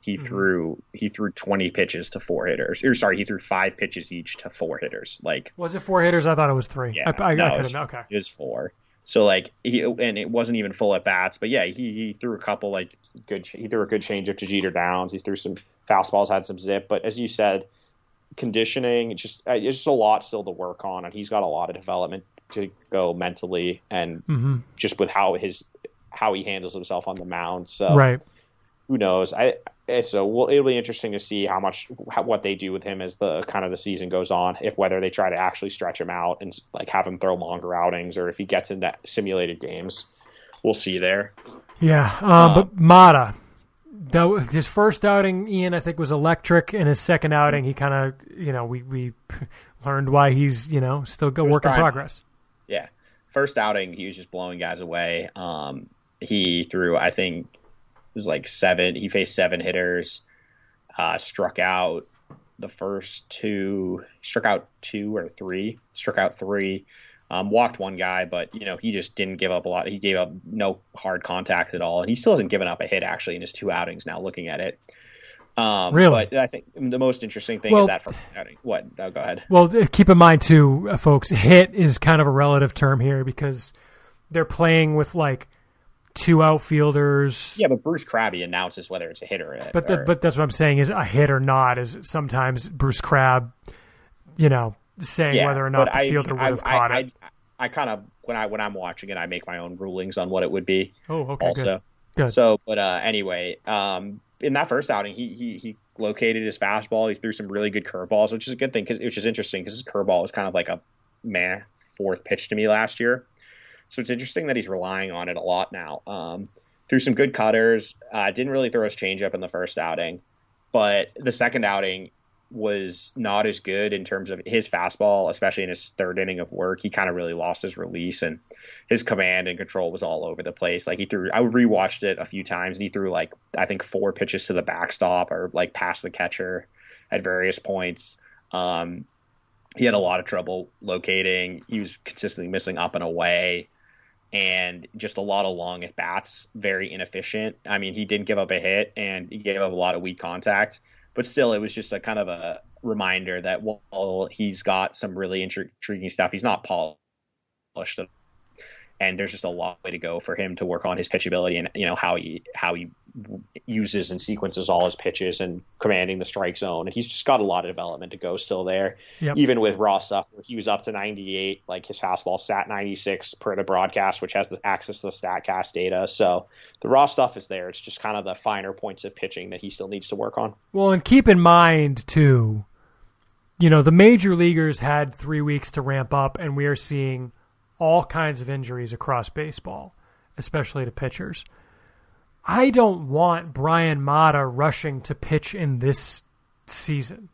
he mm-hmm. threw he threw twenty pitches to four hitters. Or sorry, he threw five pitches each to four hitters. Like, was it four hitters? I thought it was three. Yeah, I, I, no, I it was, okay. It was four. So like he and it wasn't even full at bats, but yeah, he, he threw a couple like good. He threw a good changeup to Jeter Downs. He threw some fastballs, had some zip. But as you said, conditioning, just it's just a lot still to work on, and he's got a lot of development to go mentally and mm-hmm. just with how his how he handles himself on the mound. So right. who knows? I so well, it'll be interesting to see how much how, what they do with him as the kind of the season goes on. If whether they try to actually stretch him out and like have him throw longer outings, or if he gets into simulated games, we'll see there. Yeah, um, um, but Mata, though his first outing, Ian, I think was electric. In his second outing, he kind of you know we we learned why he's you know still go work in progress. Yeah, first outing he was just blowing guys away. Um, he threw I think. It was like seven. He faced seven hitters, uh, struck out the first two, struck out two or three, struck out three, um, walked one guy, but you know, he just didn't give up a lot. He gave up no hard contact at all. And he still hasn't given up a hit actually in his two outings now looking at it. Um, really? But I think the most interesting thing well, is that first outing. What? Oh, go ahead. Well, keep in mind too, uh, folks, hit is kind of a relative term here because they're playing with like, two outfielders. Yeah, but Bruce Krabby announces whether it's a hit or a But the, or, but that's what I'm saying is a hit or not is sometimes Bruce Crabb, you know, saying yeah, whether or not the I, fielder would I, have I, caught I, it. I, I kind of when I when I'm watching it, I make my own rulings on what it would be. Oh, okay, also. good. Good. So, but uh, anyway, um, in that first outing, he he he located his fastball. He threw some really good curveballs, which is a good thing, cause, which is interesting because his curveball was kind of like a meh fourth pitch to me last year. So it's interesting that he's relying on it a lot now. Um, threw some good cutters. Uh, didn't really throw his changeup in the first outing, but the second outing was not as good in terms of his fastball, especially in his third inning of work. He kind of really lost his release, and his command and control was all over the place. Like he threw, I rewatched it a few times, and he threw like I think four pitches to the backstop or like past the catcher at various points. Um, he had a lot of trouble locating. He was consistently missing up and away. And just a lot of long at bats, very inefficient. I mean, he didn't give up a hit, and he gave up a lot of weak contact. But still, it was just a kind of a reminder that while he's got some really intriguing stuff, he's not polished. And there's just a long way to go for him to work on his pitchability and you know how he how he uses and sequences all his pitches and commanding the strike zone. He's just got a lot of development to go still there. Yep. Even with raw stuff, he was up to ninety-eight, like his fastball sat ninety-six per the broadcast, which has the access to the StatCast data. So the raw stuff is there. It's just kind of the finer points of pitching that he still needs to work on. Well, and keep in mind too, you know, the major leaguers had three weeks to ramp up, and we are seeing all kinds of injuries across baseball, especially to pitchers. I don't want Bryan Mata rushing to pitch in this season.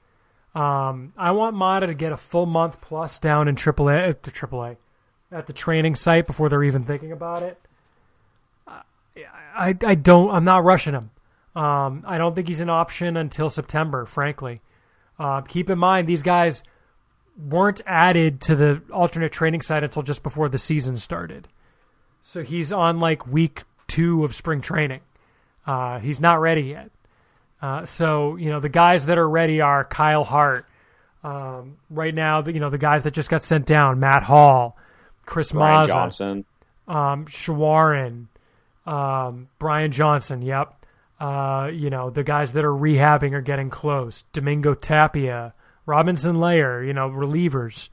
Um, I want Mata to get a full month plus down in triple A, uh, triple A at the training site before they're even thinking about it. I, I, I don't. I'm not rushing him. Um, I don't think he's an option until September, frankly. Uh, keep in mind, these guys weren't added to the alternate training site until just before the season started. So he's on like week two of spring training. Uh, he's not ready yet. Uh, so, you know, the guys that are ready are Kyle Hart. Um, right now, the, you know, the guys that just got sent down, Matt Hall, Chris Brian Mazza, Johnson, um, Shawarin, um, Brian Johnson. Yep. Uh, you know, the guys that are rehabbing are getting close. Domingo Tapia, Robinson Layer, you know, relievers.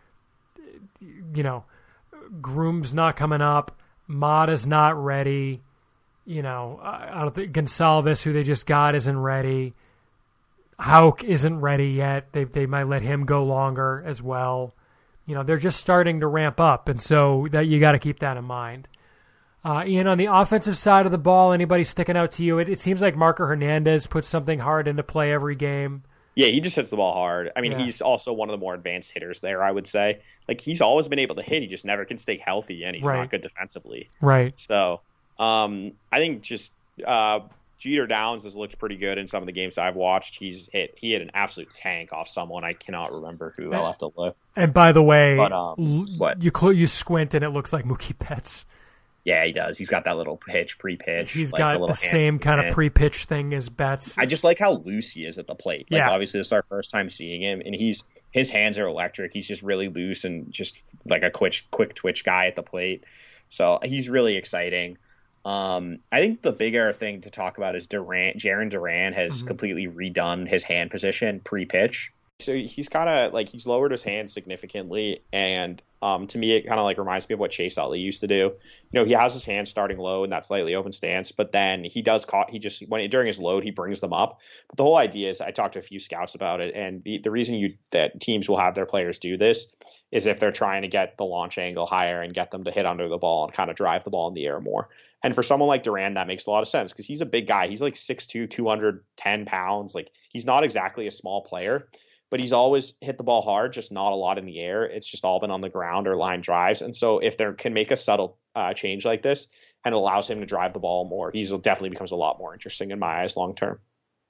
You know, Groome's not coming up. Mata's not ready. You know, I don't think Gonsalves, who they just got, isn't ready. Houck isn't ready yet. They they might let him go longer as well. You know, they're just starting to ramp up, and so that you got to keep that in mind. Uh, Ian, on the offensive side of the ball, anybody sticking out to you? It, it seems like Marco Hernandez puts something hard into play every game. Yeah, he just hits the ball hard. I mean, yeah. He's also one of the more advanced hitters there, I would say. Like, he's always been able to hit. He just never can stay healthy, and he's right. not good defensively. Right. So, um, I think just uh, Jeter Downs has looked pretty good in some of the games I've watched. He's hit he hit an absolute tank off someone. I cannot remember who. I'll have to look. And by the way, but, um, what? you cl- you squint and it looks like Mookie Betts. Yeah, he does. He's got that little pitch, pre-pitch. He's like got the, the same kind of pre-pitch thing as Betts. I just like how loose he is at the plate. Like, yeah. obviously, this is our first time seeing him, and he's his hands are electric. He's just really loose and just like a quick, quick twitch guy at the plate. So he's really exciting. Um, I think the bigger thing to talk about is Duran. Jarren Duran has mm-hmm. completely redone his hand position pre-pitch. So he's kind of like he's lowered his hand significantly, and um, to me it kind of like reminds me of what Chase Utley used to do. You know, he has his hand starting low in that slightly open stance, but then he does caught he just when during his load he brings them up. But the whole idea is I talked to a few scouts about it, and the, the reason you that teams will have their players do this is if they're trying to get the launch angle higher and get them to hit under the ball and kind of drive the ball in the air more. And for someone like Duran, that makes a lot of sense because he's a big guy. He's like six two, two hundred ten pounds. Like he's not exactly a small player. But he's always hit the ball hard, just not a lot in the air. It's just all been on the ground or line drives. And so if there can make a subtle uh, change like this and allows him to drive the ball more, he's definitely becomes a lot more interesting in my eyes long term.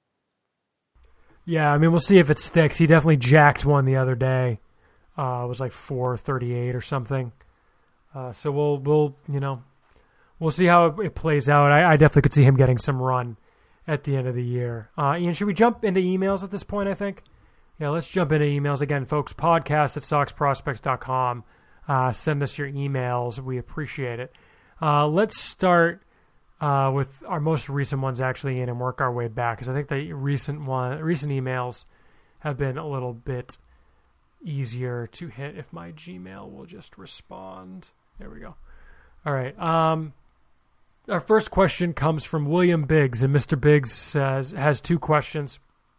Yeah, I mean, we'll see if it sticks. He definitely jacked one the other day. Uh, it was like four thirty-eight or something. Uh, so we'll, we'll, you know, we'll see how it, it plays out. I, I definitely could see him getting some run at the end of the year. Uh, Ian, should we jump into emails at this point, I think? Yeah, let's jump into emails again, folks. Podcast at sox prospects dot com. Uh, send us your emails. We appreciate it. Uh, let's start uh, with our most recent ones, actually, Ian, and work our way back, because I think the recent one, recent emails have been a little bit easier to hit if my Gmail will just respond. There we go. All right. Um, our first question comes from William Biggs, and Mister Biggs says has two questions.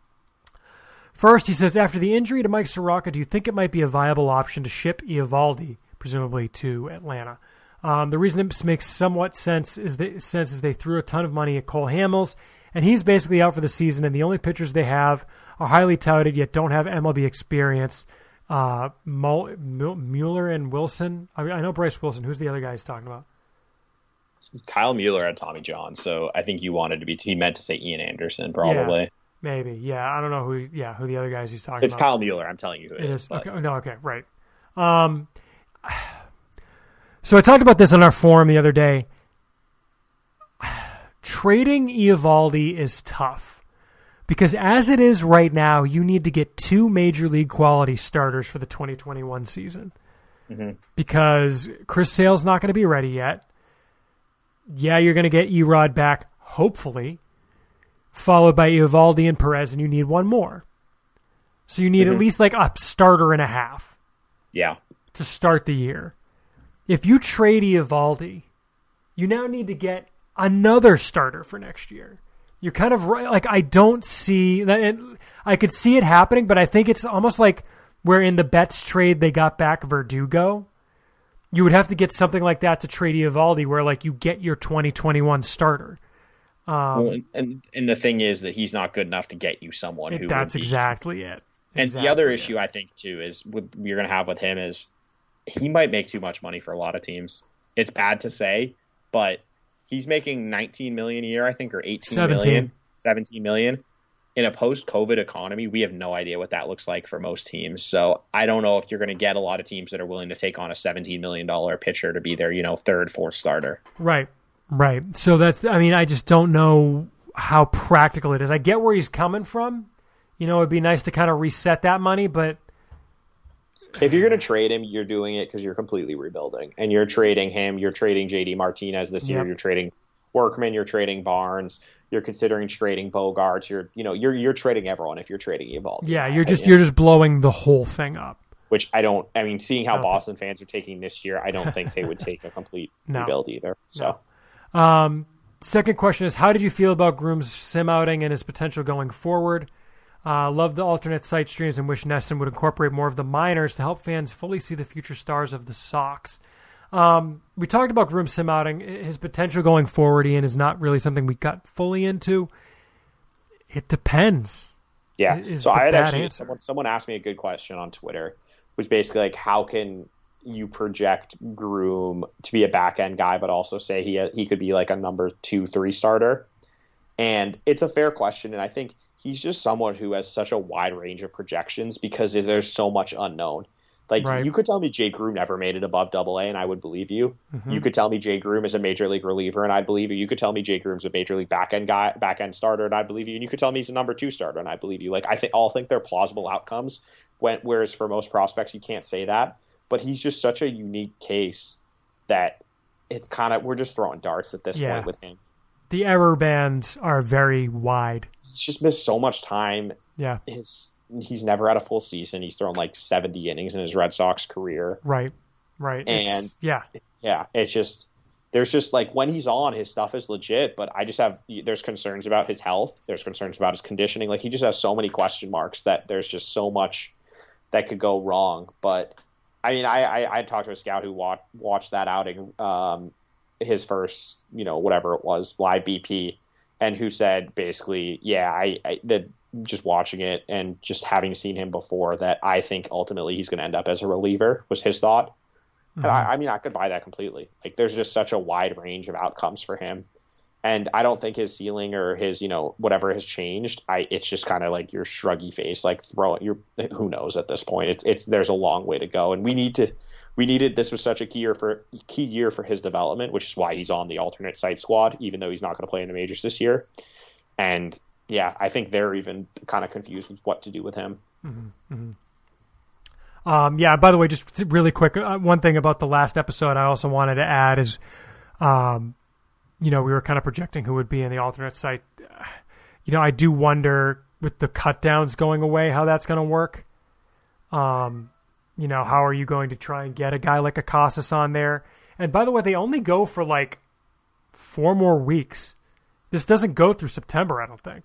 First, he says, after the injury to Mike Soroka, do you think it might be a viable option to ship Eovaldi, presumably to Atlanta? Um, the reason it makes somewhat sense is, they, sense is they threw a ton of money at Cole Hamels, and he's basically out for the season, and the only pitchers they have are highly touted yet don't have M L B experience. Uh, Mueller and Wilson. I mean, I know Bryce Wilson. Who's the other guy he's talking about? Kyle Mueller had Tommy John, so I think you wanted to be. He meant to say Ian Anderson, probably. Yeah, maybe. Yeah, I don't know who. Yeah, who the other guys he's talking it's about. It's Kyle Mueller. I'm telling you who it, it is. is. Okay. No. Okay. Right. Um. So I talked about this on our forum the other day. Trading Eovaldi is tough because as it is right now, you need to get two major league quality starters for the twenty twenty-one season. Mm-hmm. Because Chris Sale's not going to be ready yet. Yeah, you're going to get Erod back, hopefully, followed by Eovaldi and Perez, and you need one more. So you need mm-hmm. at least like a starter and a half. Yeah. To start the year. If you trade Eovaldi, you now need to get another starter for next year. You're kind of right. Like, I don't see that. I could see it happening, but I think it's almost like where in the Betts trade they got back Verdugo. You would have to get something like that to trade Eovaldi, where like you get your twenty twenty-one starter. Um, well, and and the thing is that he's not good enough to get you someone who. That's would be, exactly it. And exactly the other it. issue I think too is with you're going to have with him is he might make too much money for a lot of teams. It's bad to say, but he's making nineteen million a year, I think, or eighteen seventeen. Million, seventeen million. In a post-COVID economy, we have no idea what that looks like for most teams. So I don't know if you're going to get a lot of teams that are willing to take on a seventeen million dollars pitcher to be their, you know, third, fourth starter. Right, right. So that's, I mean, I just don't know how practical it is. I get where he's coming from. You know, it'd be nice to kind of reset that money, but if you're going to trade him, you're doing it because you're completely rebuilding. And you're trading him, you're trading J D Martinez this year, yep. you're trading Workman, you're trading Barnes, you're considering trading Bogaerts, you're you know, you're you're trading everyone if you're trading Eovaldi. Yeah, you're just you're just blowing the whole thing up. Which I don't I mean, seeing how Boston think... fans are taking this year, I don't think they would take a complete no. rebuild either. So no. um second question is, how did you feel about Groome's sim outing and his potential going forward? Uh, love the alternate site streams and wish Nesson would incorporate more of the minors to help fans fully see the future stars of the Sox. Um, we talked about Groome sim outing. His potential going forward, Ian, is not really something we got fully into. It depends. Yeah. Is so I had actually answer. someone someone asked me a good question on Twitter. It was basically like, how can you project Groome to be a back end guy, but also say he he could be like a number two, three starter? And it's a fair question, and I think he's just someone who has such a wide range of projections because there's so much unknown. Like, right. you could tell me Jay Groome never made it above double A, and I would believe you. Mm-hmm. You could tell me Jay Groome is a major league reliever, and I'd believe you. You could tell me Jay Groome's a major league back end guy, back end starter, and I'd believe you. And you could tell me he's a number two starter, and I believe you. Like, I think all think they're plausible outcomes. When, whereas for most prospects, you can't say that. But he's just such a unique case that it's kind of we're just throwing darts at this yeah. point with him. The error bands are very wide. He's just missed so much time. Yeah, his. He's never had a full season. He's thrown like seventy innings in his Red Sox career. Right, right. And it's, yeah, yeah, it's just there's just like when he's on, his stuff is legit. But I just have there's concerns about his health. There's concerns about his conditioning. Like he just has so many question marks that there's just so much that could go wrong. But I mean, I I, I talked to a scout who watched watched that outing, um, his first you know whatever it was live B P, and who said basically, yeah, I, I the. just watching it and just having seen him before that I think ultimately he's going to end up as a reliever was his thought. Mm-hmm. And I, I mean, I could buy that completely. Like there's just such a wide range of outcomes for him. And I don't think his ceiling or his, you know, whatever has changed. I, it's just kind of like your shruggy face, like throw it, you're, who knows at this point, it's, it's, there's a long way to go. And we need to, we needed, this was such a key year for key year for his development, which is why he's on the alternate site squad, even though he's not going to play in the majors this year. And, yeah, I think they're even kind of confused with what to do with him. Mm-hmm, mm-hmm. Um, yeah, by the way, just really quick, uh, one thing about the last episode I also wanted to add is, um, you know, we were kind of projecting who would be in the alternate site. You know, I do wonder with the cut downs going away how that's going to work. Um, you know, how are you going to try and get a guy like a Casas on there? And by the way, they only go for like four more weeks. This doesn't go through September, I don't think.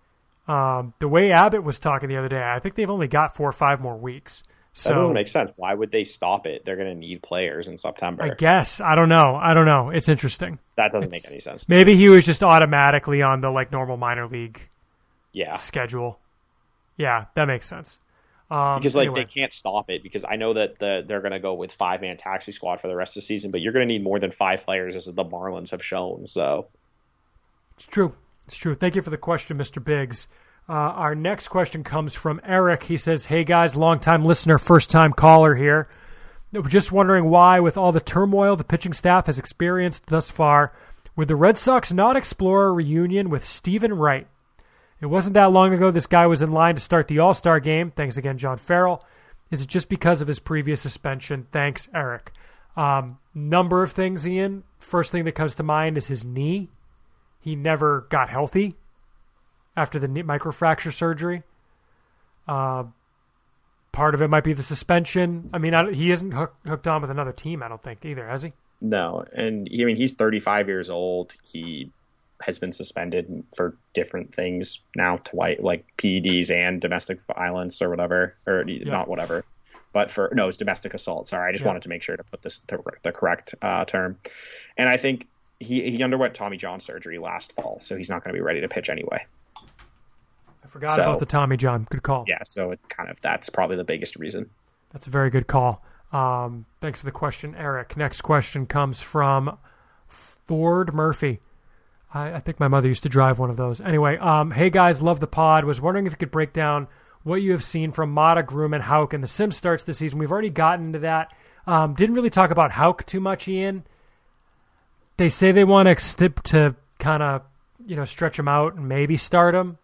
Um, the way Abbott was talking the other day, I think they've only got four or five more weeks. So, that doesn't make sense. Why would they stop it? They're going to need players in September. I guess. I don't know. I don't know. It's interesting. That doesn't it's, make any sense. Maybe he was just automatically on the like normal minor league yeah. schedule. Yeah, that makes sense. Um, because like anyway. they can't stop it because I know that the, they're going to go with five-man taxi squad for the rest of the season, but you're going to need more than five players as the Marlins have shown. So. It's true. It's true. Thank you for the question, Mister Biggs. Uh, our next question comes from Eric. He says, hey, guys, longtime listener, first-time caller here. We're just wondering why, with all the turmoil the pitching staff has experienced thus far, would the Red Sox not explore a reunion with Stephen Wright? It wasn't that long ago this guy was in line to start the All-Star game. Thanks again, John Farrell. Is it just because of his previous suspension? Thanks, Eric. Um, number of things, Ian. First thing that comes to mind is his knee. He never got healthy after the microfracture surgery. Uh, part of it might be the suspension. I mean, I, he isn't hook, hooked on with another team, I don't think, either, has he? No, and I mean, he's thirty-five years old. He has been suspended for different things now, twice, like P E Ds and domestic violence or whatever, or yeah. not whatever. But for, no, it's domestic assault. Sorry, I just yeah. wanted to make sure to put this the, the correct uh, term. And I think He he underwent Tommy John surgery last fall, so he's not going to be ready to pitch anyway. I forgot so, about the Tommy John. Good call. Yeah, so it kind of that's probably the biggest reason. That's a very good call. Um, thanks for the question, Eric. Next question comes from Ford Murphy. I, I think my mother used to drive one of those. Anyway, um, hey guys, love the pod. Was wondering if you could break down what you have seen from Mata, Groome, and Houck in the sim starts this season. We've already gotten into that. Um, didn't really talk about Houck too much, Ian. They say they want to stip to kind of, you know, stretch him out and maybe start him.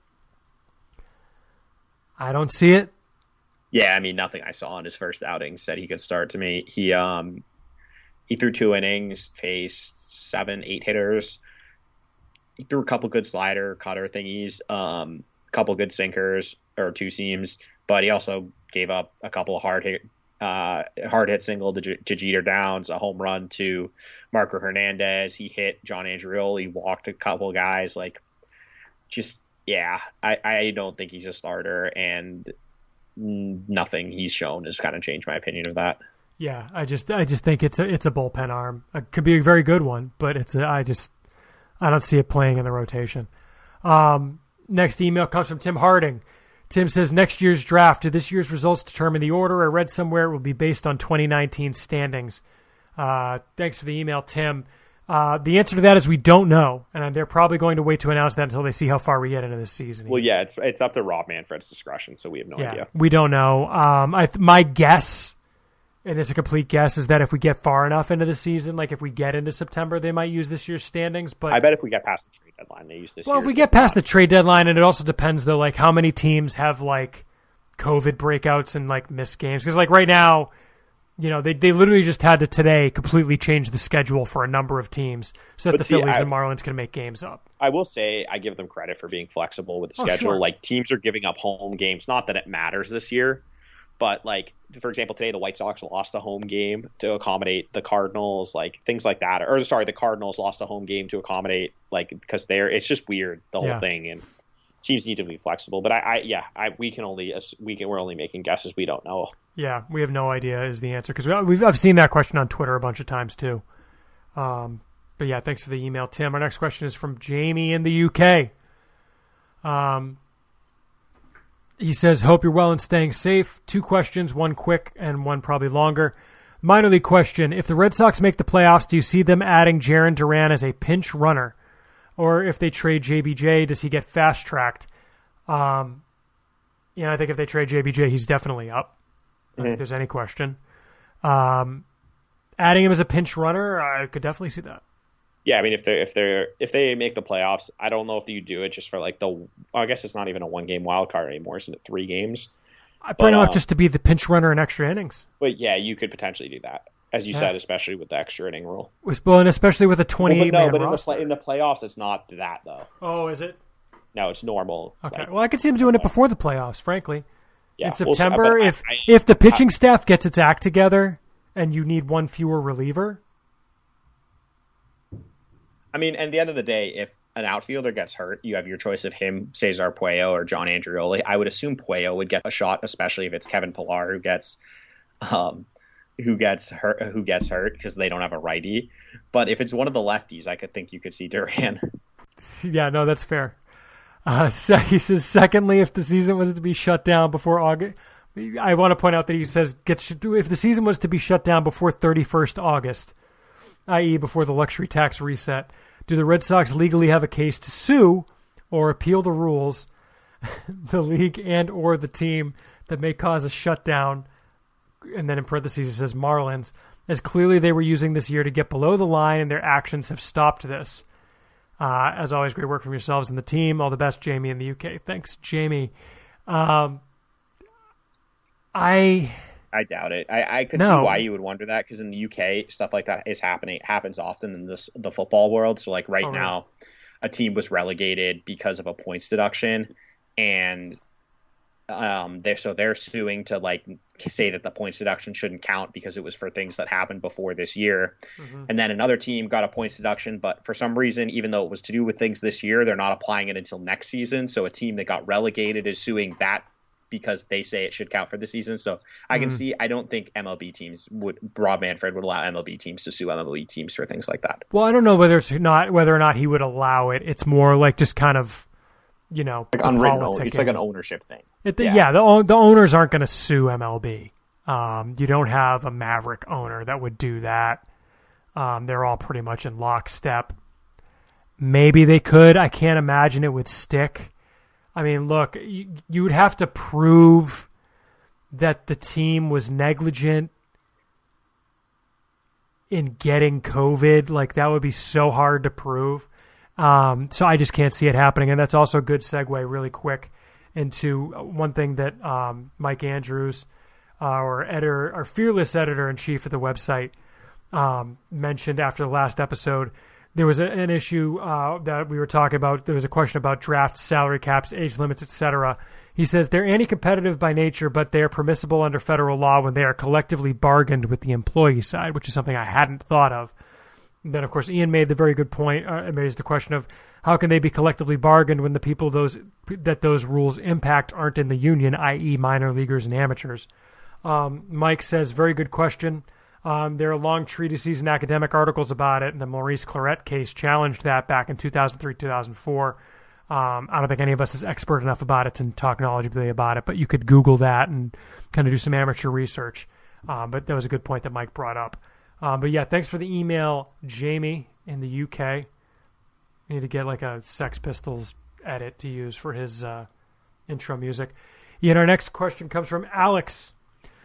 I don't see it. Yeah, I mean, nothing I saw in his first outing said he could start to me. He um he threw two innings, faced seven, eight hitters. He threw a couple good slider, cutter thingies, um, a couple good sinkers or two seams, but he also gave up a couple of hard hit Uh, hard hit single to, to Jeter Downs, a home run to Marco Hernandez. He hit John Andrioli, walked a couple of guys. Like, just, yeah, I, I don't think he's a starter, and nothing he's shown has kind of changed my opinion of that. Yeah, I just I just think it's a it's a bullpen arm. It could be a very good one, but it's a, I just I don't see it playing in the rotation. Um, next email comes from Tim Harding. Tim says, next year's draft, do this year's results determine the order? I read somewhere it will be based on twenty nineteen standings. Uh, thanks for the email, Tim. Uh, the answer to that is we don't know, and they're probably going to wait to announce that until they see how far we get into this season. Well, yeah, it's it's up to Rob Manfred's discretion, so we have no yeah, idea. We don't know. Um, I my guess and it's a complete guess, is that if we get far enough into the season, like if we get into September, they might use this year's standings. But I bet if we get past the trade deadline, they use this. Well, if we get past the trade deadline, and it also depends though, like how many teams have like COVID breakouts and like missed games. Because like right now, you know, they they literally just had to today completely change the schedule for a number of teams so that But the see, Phillies I- and Marlins can make games up. I will say I give them credit for being flexible with the Oh, schedule. sure. Like teams are giving up home games. Not that it matters this year, but like for example, today the White Sox lost a home game to accommodate the Cardinals, like things like that. Or sorry, the Cardinals lost a home game to accommodate like because they're it's just weird the whole Yeah. thing, and teams need to be flexible. But I, I yeah, I we can only we can we're only making guesses. We don't know. Yeah, we have no idea is the answer because we, we've I've seen that question on Twitter a bunch of times too. Um, but yeah, thanks for the email, Tim. Our next question is from Jamie in the U K. Um, he says, "Hope you're well and staying safe." Two questions, one quick and one probably longer. Minor league question: if the Red Sox make the playoffs, do you see them adding Jarren Duran as a pinch runner, or if they trade J B J, does he get fast tracked? Um, you know, I think if they trade J B J, he's definitely up. I don't think there's any question. Um, adding him as a pinch runner, I could definitely see that. Yeah, I mean, if they if they if they make the playoffs, I don't know if you do it just for like the. Well, I guess it's not even a one game wild card anymore, isn't it? Three games. I bring him But, up um, just to be the pinch runner in extra innings. But yeah, you could potentially do that, as you Yeah. said, especially with the extra inning rule. Well, and especially with a Well, but twenty-eight no, man but in the roster. play, in the playoffs, it's not that though. Oh, is it? No, it's normal. Okay. Like, Well, I could see him doing it before the playoffs, frankly. yeah, in we'll see. September, But I- if I- if the pitching staff gets its act together and you need one fewer reliever, I mean, at the end of the day, if an outfielder gets hurt, you have your choice of him, Cesar Puello, or John Andrioli. I would assume Puello would get a shot, especially if it's Kevin Pillar who gets, um, who gets hurt, who gets hurt because they don't have a righty. But if it's one of the lefties, I could think you could see Duran. yeah, no, that's fair. Uh, so he says, secondly, if the season was to be shut down before August, I want to point out that he says, gets if the season was to be shut down before thirty-first August, that is before the luxury tax reset, do the Red Sox legally have a case to sue or appeal the rules, the league and or the team that may cause a shutdown? And then in parentheses it says Marlins, as clearly they were using this year to get below the line and their actions have stopped this. Uh, as always, great work from yourselves and the team. All the best, Jamie in the U K. Thanks, Jamie. Um, I... I doubt it. I, I could No. see why you would wonder that because in the U K, stuff like that is happening. It happens often in this the football world. So like right Oh, really? now, a team was relegated because of a points deduction, and um, they're so they're suing to like say that the points deduction shouldn't count because it was for things that happened before this year. Mhm. And then another team got a points deduction, but for some reason, even though it was to do with things this year, they're not applying it until next season. So a team that got relegated is suing that because they say it should count for the season. So I can Mhm. see, I don't think M L B teams would, Rob Manfred would allow M L B teams to sue M L B teams for things like that. Well, I don't know whether it's not whether or not he would allow it. It's more like just kind of, you know, Like the unwritten, own- politicking. it's like an ownership thing. It, the, Yeah. yeah, the own- the owners aren't going to sue M L B. Um, you don't have a Maverick owner that would do that. Um, they're all pretty much in lockstep. Maybe they could. I can't imagine it would stick. I mean, look, you, you would have to prove that the team was negligent in getting COVID. Like, that would be so hard to prove. Um, so I just can't see it happening. And that's also a good segue really quick into one thing that um, Mike Andrews, uh, our editor, our fearless editor-in-chief of the website, um, mentioned after the last episode. There was a, an issue uh, that we were talking about. There was a question about draft salary caps, age limits, et cetera. He says they're anti-competitive by nature, but they are permissible under federal law when they are collectively bargained with the employee side, which is something I hadn't thought of. And then, of course, Ian made the very good point. Uh, it raised the question of how can they be collectively bargained when the people those that those rules impact aren't in the union, that is minor leaguers and amateurs. Um, Mike says, very good question. Um, there are long treatises and academic articles about it, and the Maurice Claret case challenged that back in two thousand three, two thousand four. Um, I don't think any of us is expert enough about it to talk knowledgeably about it, but you could Google that and kind of do some amateur research. Um, but that was a good point that Mike brought up. Um, but yeah, thanks for the email, Jamie in the U K. I need to get like a Sex Pistols edit to use for his uh, intro music. Yet our next question comes from Alex.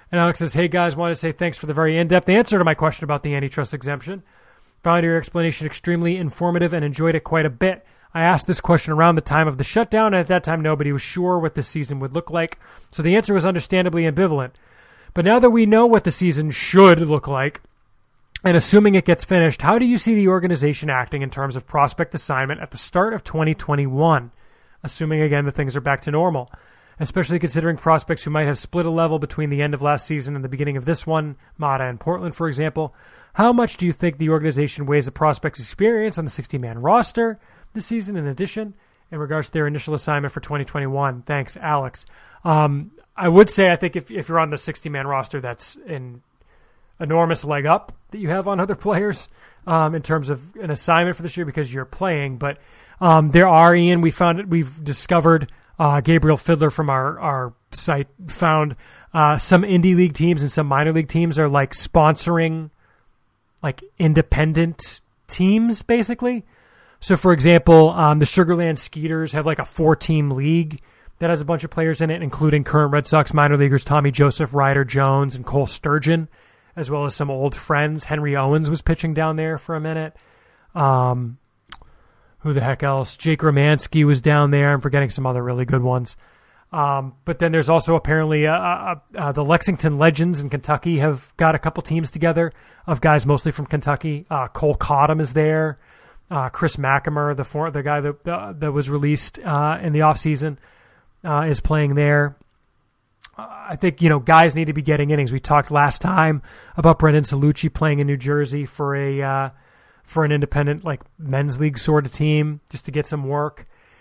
And Alex says, hey guys, wanted to say thanks for the very in-depth answer to my question about the antitrust exemption. Found your explanation extremely informative and enjoyed it quite a bit. I asked this question around the time of the shutdown, and at that time nobody was sure what the season would look like, so the answer was understandably ambivalent. But now that we know what the season should look like, and assuming it gets finished, how do you see the organization acting in terms of prospect assignment at the start of twenty twenty-one? Assuming, again, that things are back to normal, especially considering prospects who might have split a level between the end of last season and the beginning of this one, Mata and Portland, for example. How much do you think the organization weighs the prospect's experience on the sixty-man roster this season, in addition, in regards to their initial assignment for twenty twenty-one? Thanks, Alex. Um, I would say I think if, if you're on the sixty-man roster, that's an enormous leg up that you have on other players um, in terms of an assignment for this year because you're playing. But um, there are, Ian, we found it, we've discovered, uh, Gabriel Fiddler from our, our site found uh, some indie league teams and some minor league teams are like sponsoring like independent teams, basically. So, for example, um, the Sugarland Skeeters have like a four-team league that has a bunch of players in it, including current Red Sox minor leaguers Tommy Joseph, Ryder Jones, and Cole Sturgeon, as well as some old friends. Henry Owens was pitching down there for a minute. Um, who the heck else? Jake Romansky was down there. I'm forgetting some other really good ones. Um, but then there's also apparently uh, uh, uh, the Lexington Legends in Kentucky have got a couple teams together of guys mostly from Kentucky. Uh, Cole Cottom is there. Uh, Chris McAmer, the for, the guy that uh, that was released uh, in the offseason, uh, is playing there. Uh, I think, you know, guys need to be getting innings. We talked last time about Brendan Salucci playing in New Jersey for a uh, for an independent, like, men's league sort of team just to get some work.